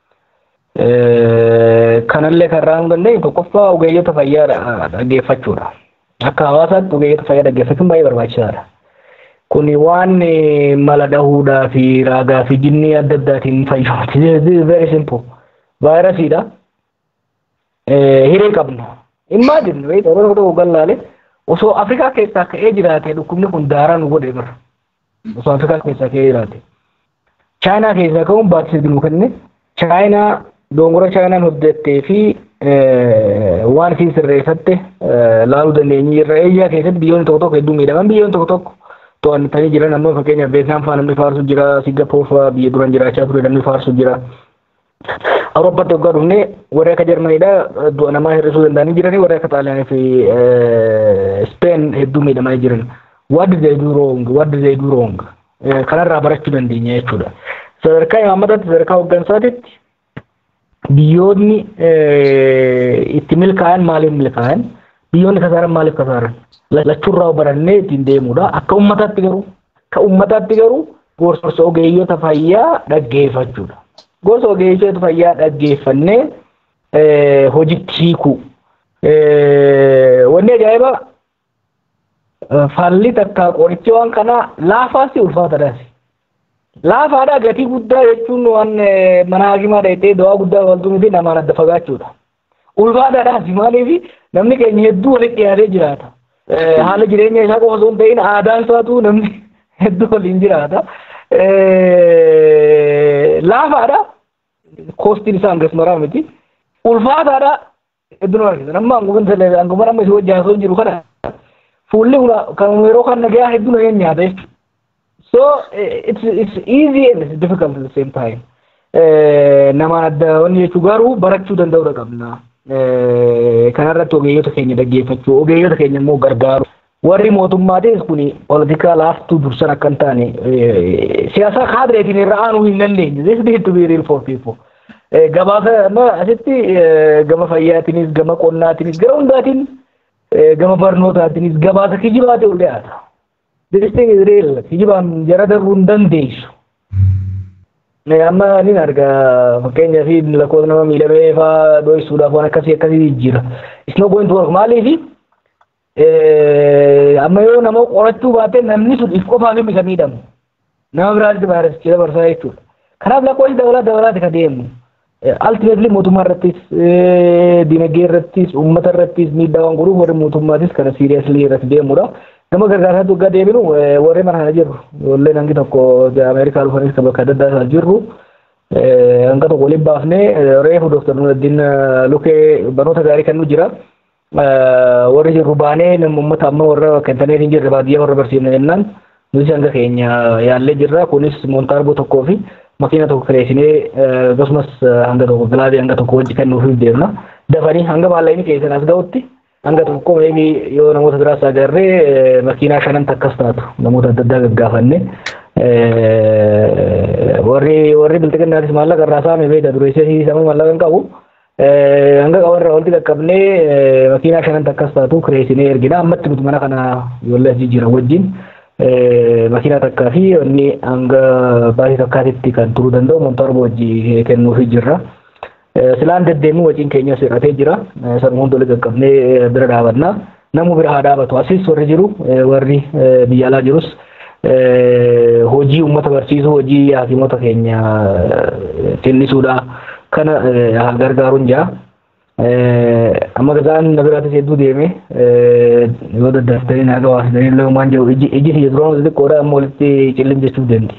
Kanallee kan raamuu dandeenyu tokkoffaa ogeeyyota fayyaa dhaggeeffachuudha. Akka hawaasaatti ogeeyyota fayyaa dhaggeeffachuun baay'ee barbaachisaadha. Kuni waan mala dhahuudhaa fi raagaa fi jinnii adda addaatiin fayyadamu. This is very simple. Vaayirasiidha. Hiree qabna. Imagine wayita yeroo tokko gallaalee osoo Afrikaa keessaa ka'ee jiraate dhukkubni kun daaraa nu godhe bara. Osoo Afrikaa keessaa ka'ee jiraate. Chaayinaa keessaa ka'uun baatisii nu kenne. Chaayinaa dongora Chaayinaan hojjettee fi waan isin sirreeffatte laaluu dandeenye irra eeyyaa keessatti biyyoonni tokko tokko hedduu miidhaman biyyoonni tokko tokko to'annatanii jiran amma fakkeenyaaf Beetnaam fa'aa namni faarsu jira, Singapoor fa'aa biyya duraan jiraachaa ture namni faarsu jira. Awurooppaatti waggaa dhufnee warri akka Jarmaniidhaa du'a namaa hir'isuu danda'anii jiranii warri akka Xaaliyaanii fi Speen hedduu miidhamanii jiran. What did they do wrong? What did they do wrong? Kanarraa barachuu dandeenya jechuudha. Sadarkaa imaammataatti sadarkaa hooggansaatitti biyyoonni itti milkaa'an maaliif milkaa'an? Biyyoonni kasaaran maaliif kasaaran? Lachuurraa barannee ittiin deemuudha. Akka uummataatti garuu akka uummataatti garuu gorsa ogeeyyota fayyaa dhaggeeffachuudha. Gorsa ogeeyyota fayyaa dhaggeeffannee hojiitti hiikuu. Wanni ajaa'ibaa falli takka qorichi waan kanaa laafaasi ulfaataadhaas. Laafaadhaa gatii guddaa jechuun waan mana hakimaa dhaqxee dawaa guddaa waltumii fi namaan adda fagaachuudha. Ulfaataadhaas maaliif namni keenya hedduu walitti dhiyaatee jiraata. Haala jireenya isaa qofa osoo hin ta'in aadaan isaatu namni hedduu waliin jiraata. Laafaadha koostiin isaa hangas maraa miti. Ulfaataadha hedduu argina. Namni anguma sallee anguma namni isii wajjin haasoo jiru kana fuulli kan yeroo kan nagaa hedduu na nyaata jechuudha. So it's it's easy and it's difficult at the same time. Namaan adda wanni jechuun garuu barachuu danda'uudha qabna. Kanarratti ogeeyyota keenya dhaggeeffachuu ogeeyyota keenya immoo gargaaru. Warri mootummaatis kuni politikaa laaftuu dursan akka hin taane siyaasa kaadireetiin irra aanuu hin dandeenye. This need to be real for people. Gabaasa asitti gama fayyaatiinis gama qonnaatiinis gara hundaatiin gama barnootaatiinis gabaasa kijibaatii ol dhiyaata. This thing is real. Kijibaan jara darbuu hin dandeessu. Amma ni arga fakkeenyaa fi lakkoofsa nama miidhamee fa'aa dho'isuudhaaf waan akkasii akkasii jira. It's not going to work. Maaliif amma yoo nama qorachuu baate namni sun if qofaaf hin isa miidhamu. Nama biraatti vaayirasicha dabarsaa jechuudha. Kanaaf lakkoofsi dabalaa dabalaati kan deemu. Ultimately mootummaa irrattis dinagdee irrattis uummata irrattis miidhaa waan godhuuf warri mootummaatis kana seriously irratti deemudha. Nama gargaarsaatti waggaa deebinu warri mana kana jirru ijoolleen hangi tokko Ameerikaa dhufanis kan bakka adda addaa jirru hanga tokko waliin baafnee reefu Dooktar Nuraddiin Lukee barnoota gaarii kan nu jira. Warri jirru baanee nama uummata amma warra kantaneet hin jirre baadiyyaa warra barsiifne jennaan nuti hanga keenya yaallee jirra. Kunis moontaarboo tokkoo fi makiina tokko kireessinee akkasumas hanga tokko gilaadii hanga tokko wajji kennuufiif deemna. Dafanii hanga maallaqni keessan as ga'utti hanga tokko maybe yoo namoota biraas agarree makiinaa shanan takkas taatu namoota adda addaa gaggaafanne warri warri biltiqinnaatis maallaqa irraa saame beeda dureessee sama maallaqa hin qabu hanga qabarraa walitti qaqqabnee makiinaa shanan takkas taatu kireessinee ergina ammatti nuti mana kana ijoollee asii jira wajjin makiinaa takkaa fi inni hanga baasii takkaatitti kan turuu danda'u montorba hojii kennuufii jirra. Silaan deddeemuu waciin keenya seeqatee jira. Sanuma hunda walitti qaqqabnee bira dhaabanna. Namu bira haa dhaabatu. Asis warri jiru warri biyya alaa jirus hojii uummata barsiisuu hojii hakiimota keenya tinnisuudha kana gargaaruun jira. Amma gazaan na biraatti hedduu deeme yoo daddaftanii naa gabaasitanii illee uumaan jiru iji iji si duraan xixiqqoodha amma walitti cillim jechuuf deemti.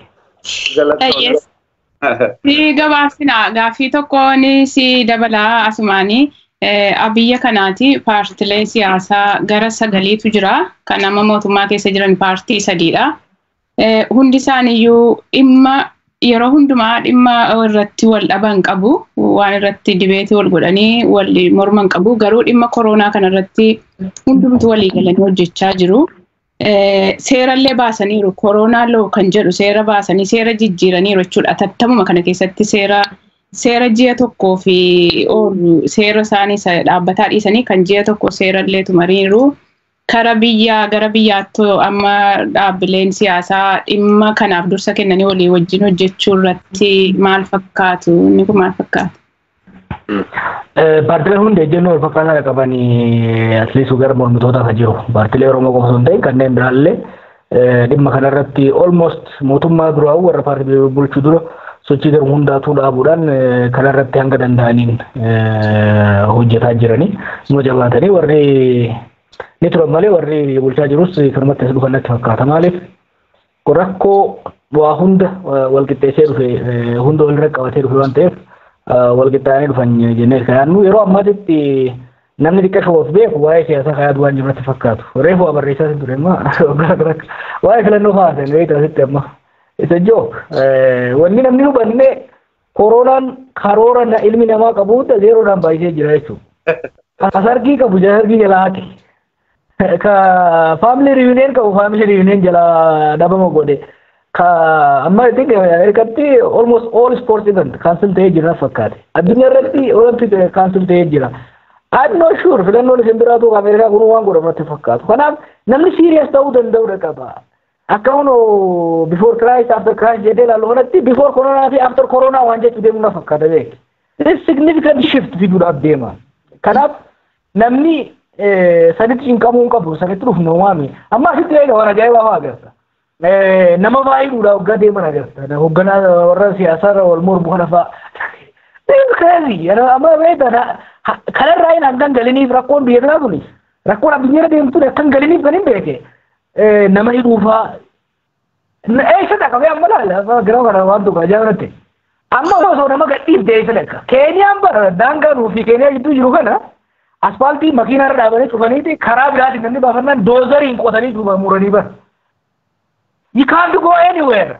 Si gabaasina gaaffii tokkoon si dabalaa asumaanii biyya kanaati paartilee siyaasaa gara sagaliitu jira kan amma mootummaa keessa jiran paartii sadiidha. Hundi isaaniiyyuu dhimma yeroo hundumaa dhimma irratti wal dhaban qabu waan irratti dibeetii wal godhanii wal morman qabu garuu dhimma koronaa kana irratti hundumtu walii galanii hojjechaa jiru. Seerallee baasaniiru koronaa loo kan jedhu seera baasanii seera jijjiiraniiru jechuudha. Tattamuma kana keessatti seera seera ji'a tokkoo fi oolu seera isaanii dhaabbataa dhiisanii kan ji'a tokko seerallee tumaniiru. Kara biyyaa gara biyyaatti amma dhaabbileen siyaasaa dhimma kanaaf dursa kennanii walii wajjin hojjechuu irratti maal fakkaatu? Inni kun maal fakkaata? Paartileen hundi ejjennoo wal fakkaataa qabanii asliisuu gara mormitootaa kan jiru. Paartilee Oromoo qofa osoo hin ta'in kanneen biraallee dhimma kanarratti almost mootummaa duraa warra paartii bulchuu dura sochii garuu hundaatuu dhaabuudhaan kanarratti hanga danda'aniin hojjetaa jiranii. Immoo jabaatanii warri ni turan malee warri bulchaa jirus kanumatti as dhufan natti fakkaata. Maaliif rakkoo waa hunda wal qixxeessee dhufe hunda walirra qabatee dhufe waan ta'eef wal qixxaanii dhufan jennee kan yaadnu yeroo ammaatitti namni xiqqaa of beeku waa'ee siyaasaa kan yaadu waan jiru natti fakkaatu. Reefu barreessaa sin ture immoo waa'ee filannoo haasan beektaa sitti amma isa jook wanni namni hubanne koronaan karoora ilmi namaa qabu hunda zeeroodhaan baay'isee jira jechuudha. Asargii qabu jasargii jalaati. Ka family reunion qabu family reunion jala dhabama godhe. Ka amma I think Amerikatti almost all sports event cancel ta'ee jira fakkaate. Addunyaa irratti Olympic cancel ta'ee jira. I'm not sure filannoon isin biraatu Ameerikaa kun waan godhamu natti fakkaatu. Kanaaf namni serious ta'uu danda'udha qaba. Akka hono before Christ after Christ jedhee ilaalu kanatti before corona fi after corona waan jechuu deemu na fakkaata beek. This significant shift fiduudhaaf deema. Kanaaf namni sanitti hinqamuu qabu sanitti dhufu noomaami. Amma asitti eega waan ajaa'ibaa waa agarta. Nama baay'eedhuudha hoggaa deeman agarta. Hogganaa warra siyaasaa wal mormu kana fa'a. Crazy. Amma beekta kanarraa hin hangan galiniif rakkoon biyya kanaa kuni rakkoon addunyaa deemtu akkan galiniif kan hin beeke. Nama hidhuufaa eessa dhaqabee amma laala gara kana waan tokko ajaa'ibatti. Amma osoo nama gadhiif deessa lekka. Keeniyaan bara daangaa nuufi Keeniyaa gidduu jiru kana asfaaltii makiinaa irra dhaabanii cufaniiti karaa biraatiin namni baafannaan doozariin qotanii cufa muranii bara. You can't go anywhere.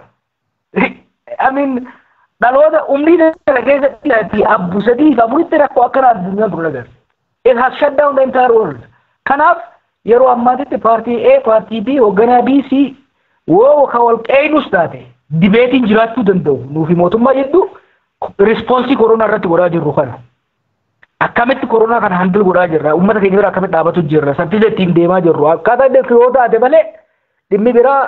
I mean dhaloota umrii dhala keessatti abbu sadii afuritti rakkoo akkana addunyaa ture agar. It has shut down the entire world. Kanaaf yeroo ammaatitti paartii A, paartii B, hoogganaa B, C woo ka wal qeeynuus taate dibeetiin jiraachuu danda'u. Nuufi mootummaa jedhu rispoonsii koronaa irratti godhaa jirru kana. Akkamitti koronaa kana handil godhaa jirra. Uummata keenya bira akkamitti dhaabatu jirra. Saffisa ittiin deemaa jirru. Akkaataa iddoo yoo taate malee dhimmi biraa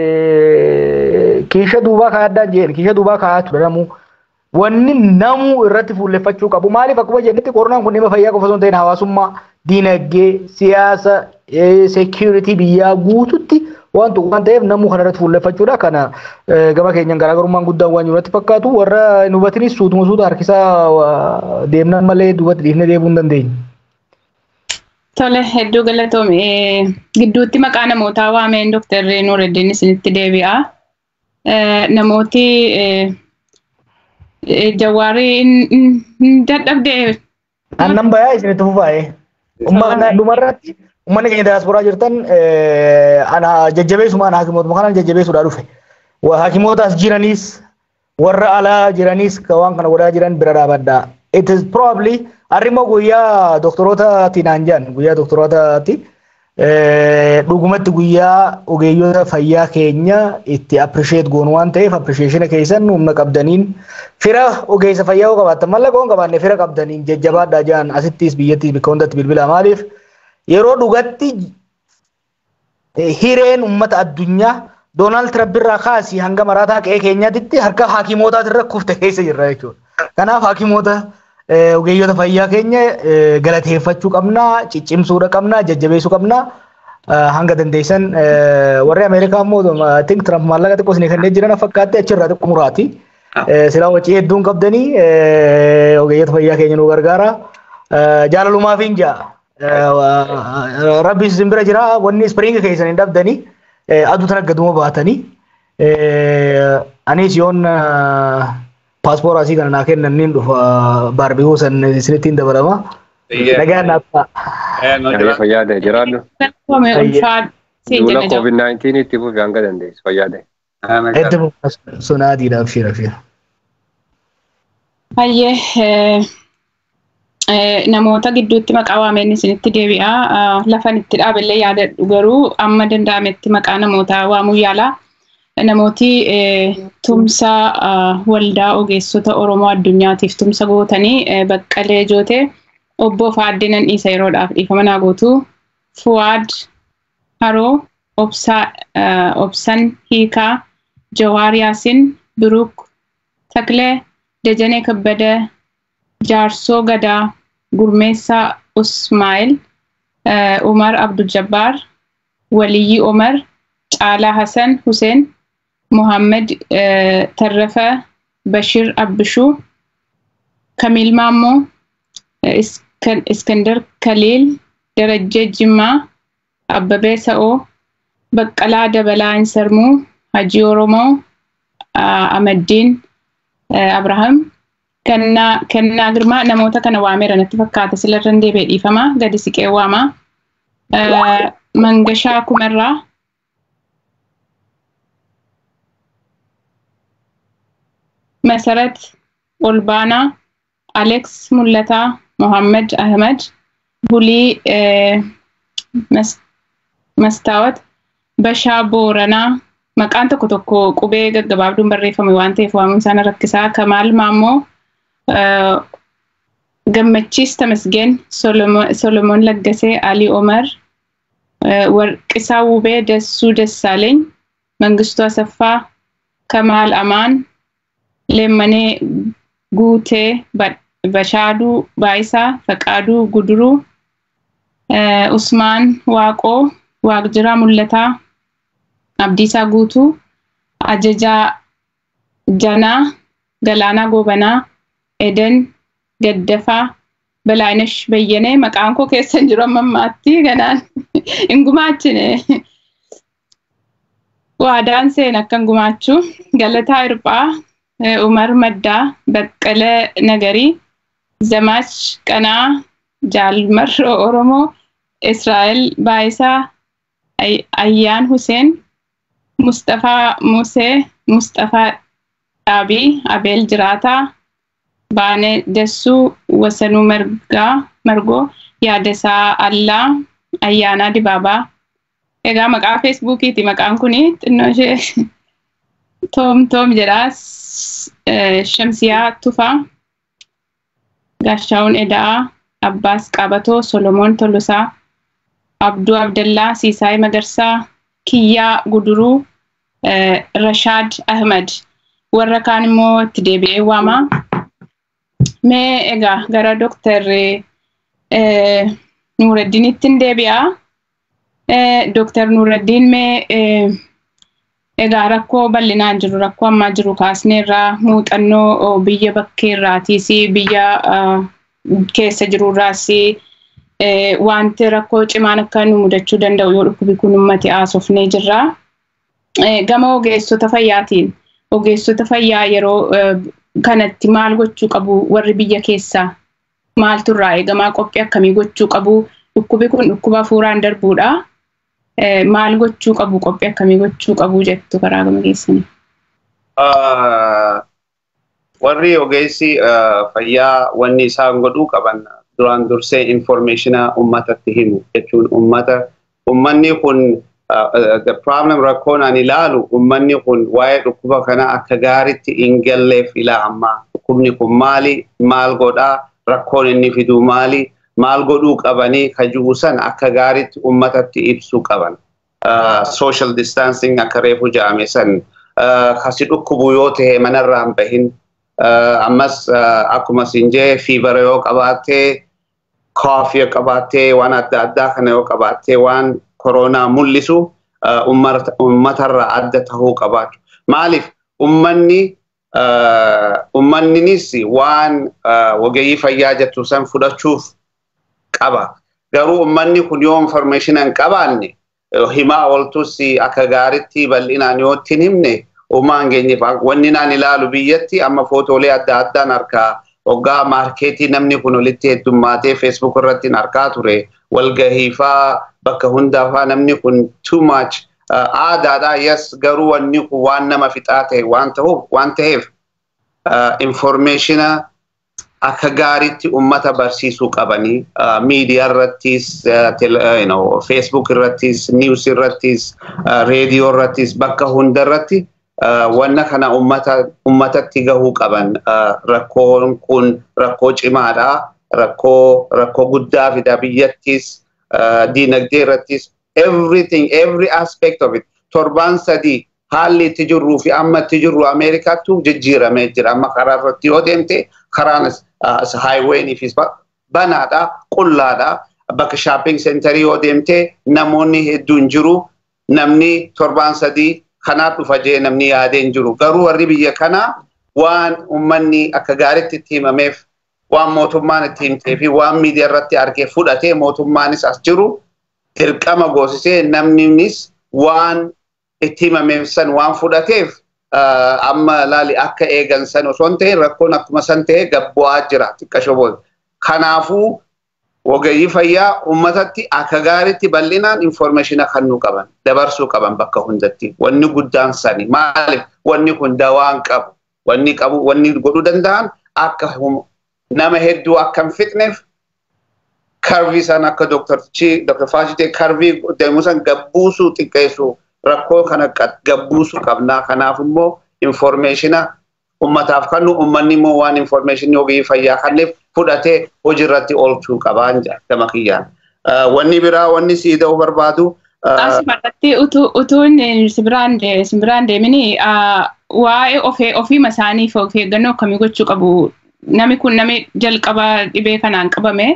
keesha duubaa kaa'addaan jeen keesha duubaa kaa'aa ture namuu wanni namuu irratti fuulleffachuu qabu. Maaliif akkuma jennetti koronaan kun dhimma fayyaa qofa osoo hin ta'in hawaasummaa, diinagdee, siyaasa, security biyyaa guututti waan tokko waan ta'eef namuu kana irratti fuulleffachuudha. Kana gama keenyan garaagarummaan guddaan waan jiru natti fakkaatu. Warra hin hubatinis suutuma suuta harkisaa deemnan malee duubatti dhiifnee deebuu hin dandeenye. Tole hedduu galatoome gidduutti maqaa namootaa waameen Dooktar Nuureddin isinitti deebi'a. Namooti Jawaarii hin dadhabdee. Annan bayaa isinitti fufaa'ee. Uummanni dhumarratti uummanni keenya diyaasporaa jirtan ana jajjabeessuma ana hakimootuma kanaan jajjabeessuudhaa dhufe. Hakimootaas jiranis warra alaa jiranis waan kana godhaa jiran bira dhaabadhaa. It is probably arrimo guyyaa doktorootaatiin hanjaan guyyaa doktorootaatii dhugumatti guyyaa ogeeyyoota fayyaa keenya itti appreciate goonu waan ta'eef appreciation keessan humna qabdaniin fira ogeessa fayyaa qabaatan mallaqa waan qabaanne fira qabdaniin jajjabaadhaa jaan asittis biyyattis bikka hundatti bilbila maaliif yeroo dhugatti hireen ummata addunyaa Donald Trump irraa kaasii hanga maraataa qe'ee keenyaatti harka haakimootaati irra kufte keessa jirra jechuudha. Kanaaf haakimoota ogeeyyota fayyaa keenya galateeffachuu qabna, ciccimsuudha qabna, jajjabeessuu qabna. Hanga dandeessan warri Ameerikaa immoo I think Trump maallaqa xiqqoo isin kanneen jiran fakkaatte achirraa xiqqoo muraati. Silaa wacii hedduun qabdanii ogeeyyota fayyaa keenya nu gargaara. Jaalalumaaf hin jaa. Rabbi isin bira jira wanni spring keessan hin dhabdanii aduu tana gaduma baatanii. Anis yoon paaspoora asii kana naa kennan niin dhufa baarbikuu san isinittiin dabalama. Nagaan naafaa. Fayyaade jiraadhu. Duula COVID nineteen itti fufi hanga dandeessu fayyaade. Hedduu sunaadiidhaaf shira shira. Hayyee namoota gidduutti maqaa waameen isinitti deebi'aa lafan itti dhaaballee yaadadhu garuu amma danda'ametti maqaa namoota waamuu yaala. Namooti tumsa waldaa ogeessota Oromoo addunyaatiif tumsa gootanii Baqqalee Jootee obbo Faaddinan dhiisa yeroodhaaf dhiifama naa gootu Fuwaad Haroo Obsan Hiikaa Jawaar Yaasin Biruuk Taklee Dejanee Kabbada Jaarsoo Gadaa Gurmeessaa Usmaa'il Umar Abdul Jabbaar Waliyyi Umar Caalaa Hasan Huseen Muhammad Tarrafa Bashir Abbishuu Kamil Maammoo Iskandar Khalil Darajjee Jimmaa Abbabee Sa'oo Baqqalaa Dabalaa Insarmuu Hajii Oromoo Amaddiin Abraham Kennaa Kennaa Girmaa namoota kana waameera natti fakkaata silarran deebi'ee dhiifama gadi siqee waama. Mangashaa Kumarraa Masarat Olbaanaa Alex Mullataa Muhammad Ahmed Bulii Mastaawat Bashaa Booranaa maqaan tokko tokko qubee gaggabaabduun barreeffame waan ta'eef waamuun isaan rakkisaa. Kamaal Maammoo Gammachiis Tamasgeen Solomoon Laggasee Ali Omar Warqisaa Wubee Dassuu Dassaaleny Mangistuu Asaffaa Kamaal Amaan Leemmanee Guutee Bashaaduu Baayisaa Faqaaduu Guduruu Usmaan Waaqoo Waaqjiraa Mullataa Abdiisaa Guutuu Ajajaa Janaa Galaanaa Goobanaa Eden Gaddafaa Balaayinesh Bayyanee maqaan koo keessan jiru amma ammaatti ganaan hin gumaachine. Waadaan seen akkan gumaachuu Galataa Irphaa Umar Maddaa Baqqalee Nagarii Zamaach Qanaa Jaalmar Oromoo Israa'el Baayisaa Ayyaan Huseen Mustafaa Musee Mustafaa Dhaabii Abeel Jiraataa Baanee Dassuu Wasanuu Margaa Margoo Yaadasaa Allaa Ayyaanaa Dibaabaa. Egaa maqaa Feesbuukiiti maqaan kuni xinnoo ishee Toom Toom jedhaa. Shamsiyaa Tufaa Gaashaawun Edaa Abbaas Qabatoo Solomoon Tolosaa Abduu Abdallaa Siisaay Magarsaa Kiyyaa Guduruu Rashaad Ahmed warra kaan immoo itti deebi'ee waama. Mee egaa gara Dooktar Nuuraddiinitti deebi'a. Dooktar Nuuraddiin mee egaa rakkoo bal'inaan jiru rakkoo ammaa jiru kaasneerraa muuxannoo biyya bakkeerraatiis biyya keessa jirurraas wanti rakkoo cimaan akka nu mudachuu danda'u yoo dhukkubi kun ummati haasofnee jirra. Gama ogeessota fayyaatiin ogeessota fayyaa yeroo kanatti maal gochuu qabu warri biyya keessaa maaltu irraa eegamaa qophii akkamii gochuu qabu dhukkubi kun dhukkuba hafuuraan darbuudha. Maal gochuu qabu qophii akkamii gochuu qabu jettu karaa gama keessanii. Warri ogeessi fayyaa wanni isaan godhuu qaban duraan dursee informationa ummatatti himu jechuun ummata ummanni kun the problem rakkoon ani ilaalu ummanni kun waa'ee dhukkuba kana akka gaariitti hin galleef ilaa ammaa dhukkubni kun maali maal godhaa rakkoon inni fidu maali maal godhuu qabanii kajuusan akka gaariitti ummatatti ibsuu qaban. social distancing akka reefu jaame san kasi dhukkubu yoo ta'e manarraa hin bahin ammas akkuma sinjee fiibara yoo qabaatte coffee qabaatte waan adda addaa kana yoo qabaatte waan corona mul'isu ummatarraa adda tahuu qabaatu maaliif ummanni ummanninis waan ogeeyyii fayyaa jettu san fudhachuuf qaba garuu ummanni kun yoo information hin qabaanne himaa oltus akka gaaritti bal'inaan yoo ittiin himne uumaan geenyeef wanni naan ilaalu biyyatti amma footoolee adda addaan harkaa waggaa maarkeetii namni kun walitti heddummaatee Facebook irratti harkaa ture walgahiifaa bakka hundaafaa namni kun too much aadaadha yes garuu wanni kun waan nama fixaa ta'e waan ta'uuf waan ta'eef informationa akka gaaritti ummata barsiisuu qabanii media irrattis you know Facebook irrattis news irrattis radio irrattis bakka hunda irratti wanna kana ummata ummatatti gahuu qaban rakkoon kun rakkoo cimaadha rakkoo rakkoo guddaa fida biyyattis diinagdee irrattis everything every aspect of it torban sadi haalli itti jirruu fi amma itti jirru Ameerikaattu jijjiiramee jira amma karaa irratti yoo deemte karaanis highway fi banaadha qullaadha bakka shopping center yoo deemte namoonni hedduun jiru namni torban sadi kanaaf dhufa jee namni yaadeen jiru garuu warri biyya kana waan ummanni akka gaaritti itti himameef waan mootummaan itti himtee fi waan miidiyaa irratti argee fudhatee mootummaanis as jiru dirqama goosisee namnis waan itti himameef san waan fudhateef amma laali akka eegan san osoo ta'e rakkoon akkuma san ta'e gabbu'aa jira xiqqashoo booda kanaafuu ogeeyyii fayyaa ummatatti akka gaaritti bal'inaan information kannuu qaban dabarsuu qaban bakka hundatti wanni guddaan sani maaliif wanni kun dawaan qabu wanni qabu wanni godhuu danda'an akka nama hedduu akka hin fixneef karvii san akka doktorchi doktor Faashitee karvii deemuu san gabbuusuu xiqqeessuu rakkoo kana gabbuusuu qabnaa kanaaf immoo informationa ummataaf kannu ummanni immoo waan information ogeeyyii fayyaa kanneef fudhatee hojiirratti oolchuu qabaan gama kiyyaan wanni biraa wanni siida'uu barbaadu asirratti utuun simbiraan deemini waa'ee ofee ofii masaaniif of eeggannoo akkamii gochuu qabu nami kun nami jalqaba dhibee kanaan qabame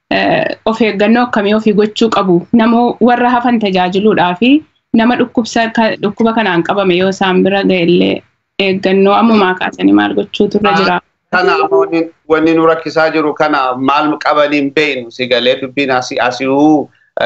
of eeggannoo akkamii ofii gochuu qabu namoo warra hafan tajaajiluudhaa fi nama dhukkuba kanaan qabame yoo isaan bira ga'ellee eeggannoo ammumaa kaasanii maal gochuutu irra jira. Kana wanni nu rakkisaa jiru kana maal qabaniin beeynu sigalee dubbiin asii asiuu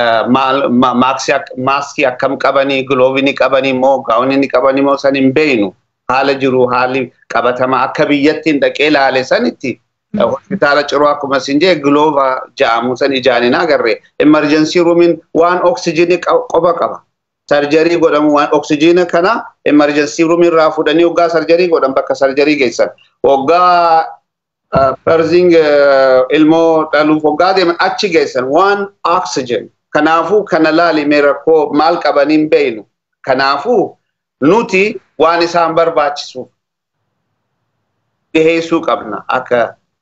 maaskii akkam qabanii giloovii qabanii moo gaawonii qabanii moo san hin beeynu haala jiru haalli qabatama akka biyyattiin dhaqee ilaale sanitti hospitaala ciroo akkuma sinjee giloova ja'amu san ijaanin agarre emergency roomin waan oksijinii qofa qaba. Surgery godhamu waan oksijina kana emergency room irraa fudhanii waggaa surgery godhan bakka surgery geessan waggaa birthing ilmoo dhaluuf waggaa deeman achi geessan waan oxygen kanaafuu kana laalimee rakkoo maal qabaniin beeynu kanaafuu nuti waan isaan barbaachisu dhiheessuu qabna akka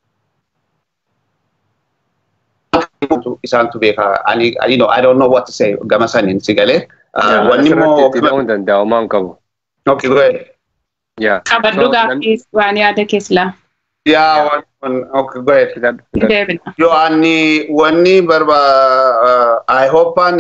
isaantu beeka ani you know I don't know what to say gama sanin sigalee wanni moo waan danda'u maan qabu. Okay, go ahead. Yeah. Qabaddu gaaffiis waan yaada keessaa. Yeah, one okay, go ahead. Yo ani wanni barba I hope an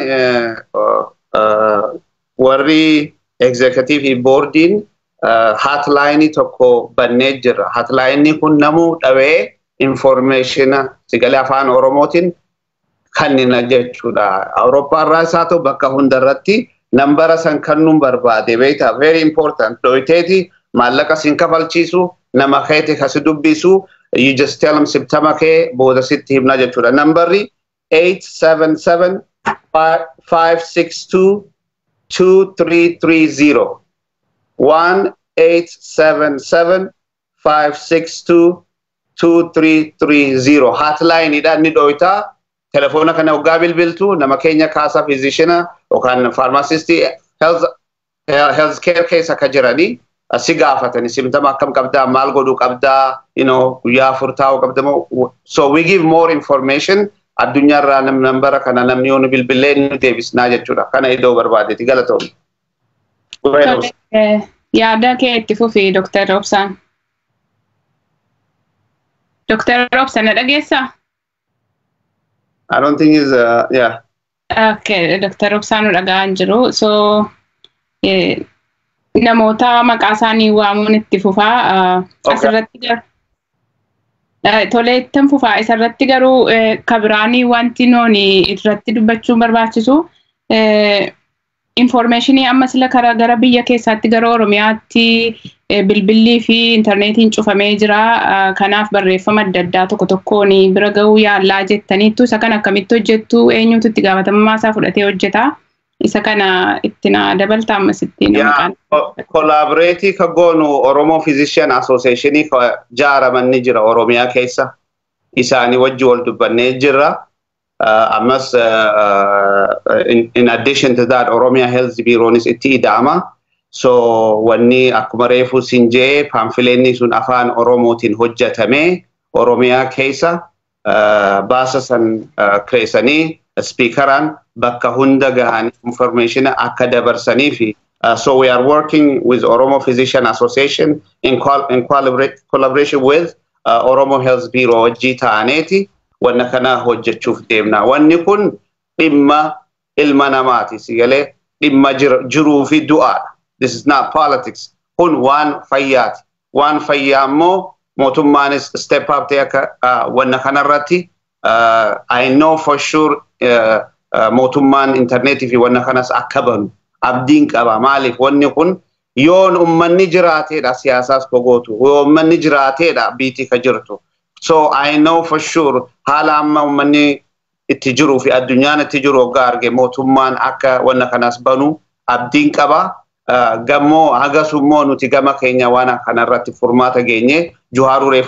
warri executive boardin hotline tokko bannee jira. Hotline kun namu dhawee information sigalee afaan Oromootiin kannina jechuudha. Awurooppaa irraa isaa ta'u bakka hundarratti nambara san kannun barbaade beektaa very important dhoyteeti maallaqa sin kafalchiisu nama keeti kasi dubbisu you just tell them sibtama kee booda sitti himna jechuudha. Nambarri eight seven seven five six two two three three zero one eight seven seven five six two two three three zero hotline idhaan ni dhoytaa. Telefoona kana waggaa bilbiltu nama keenya kaasa physiciana yookaan pharmacist health health care keessa ka jiranii si gaafatanii symptom akkam qabdaa maal godhuu qabdaa you know guyyaa afur taa'uu qabdamoo so we give more information addunyaarraa nambara kana namni yoo nu bilbilee nu deebisnaa jechuudha. Kana iddoo barbaadeeti galatoomne. Yaada kee itti fufi Doctor Robsaan. Doctor Robsaan na dhageessaa? I don't think is uh, yeah. Okay, Doctor Robsaan nu dhagaan jiru. So eh, namoota maqaa isaanii waamuun itti fufaa asirratti garuu tolee ittiin fufaa isarratti garuu kabiraanii wanti nooni irratti dubbachuun barbaachisu informationii amma sila karaa gara biyya keessaatti gara Oromiyaatti bilbillii fi interneetiin cufamee jira kanaaf barreeffama adda addaa tokko tokkoon bira gahuu yaallaa jettaniittu isa kana akkamitti hojjettu eenyutu itti gaafatamummaa isaa fudhatee hojjeta isa kana ittina dabaltaa ammas ittiin maqaan collaborate ka goonu Oromo Physician Association ka jaaramanni jira Oromiyaa keessa isaanii wajji wal dubbannee jira ammas in, in addition to that Oromia Health Bureau is itti ida'ama so wanni akkuma reefu sinjee pamphileenni sun afaan Oromootiin hojjetame Oromiyaa keessa baasa san kreessanii speakeran bakka hunda gahan information akka dabarsanii fi so we are working with Oromo Physician Association in, in collaboration with uh, Oromo Health Bureau wajji ta'aneeti wanna kana hojjechuuf deemna wanni kun dhimma ilma namaati sigalee dhimma jiruu fi du'aadha. This is not politics. Kun waan fayyaati. Waan fayyaa immoo mootummaanis step up ta'e akka wanna kanarratti I know for sure uh, uh, mootummaan internetii fi wanna kanas akka banu abdiin qaba maaliif wanni kun yoon ummanni jiraateedha siyaasaas kogootu yoon ummanni jiraateedha biitii ka jirtu so I know for sure haala amma ummanni itti jiru fi addunyaan itti jiru hoggaa arge mootummaan akka wanna kanas banu abdiin qaba gammoo hagasummoo nuti gama keenya waan kanarratti furmaata geenye Juhaaruu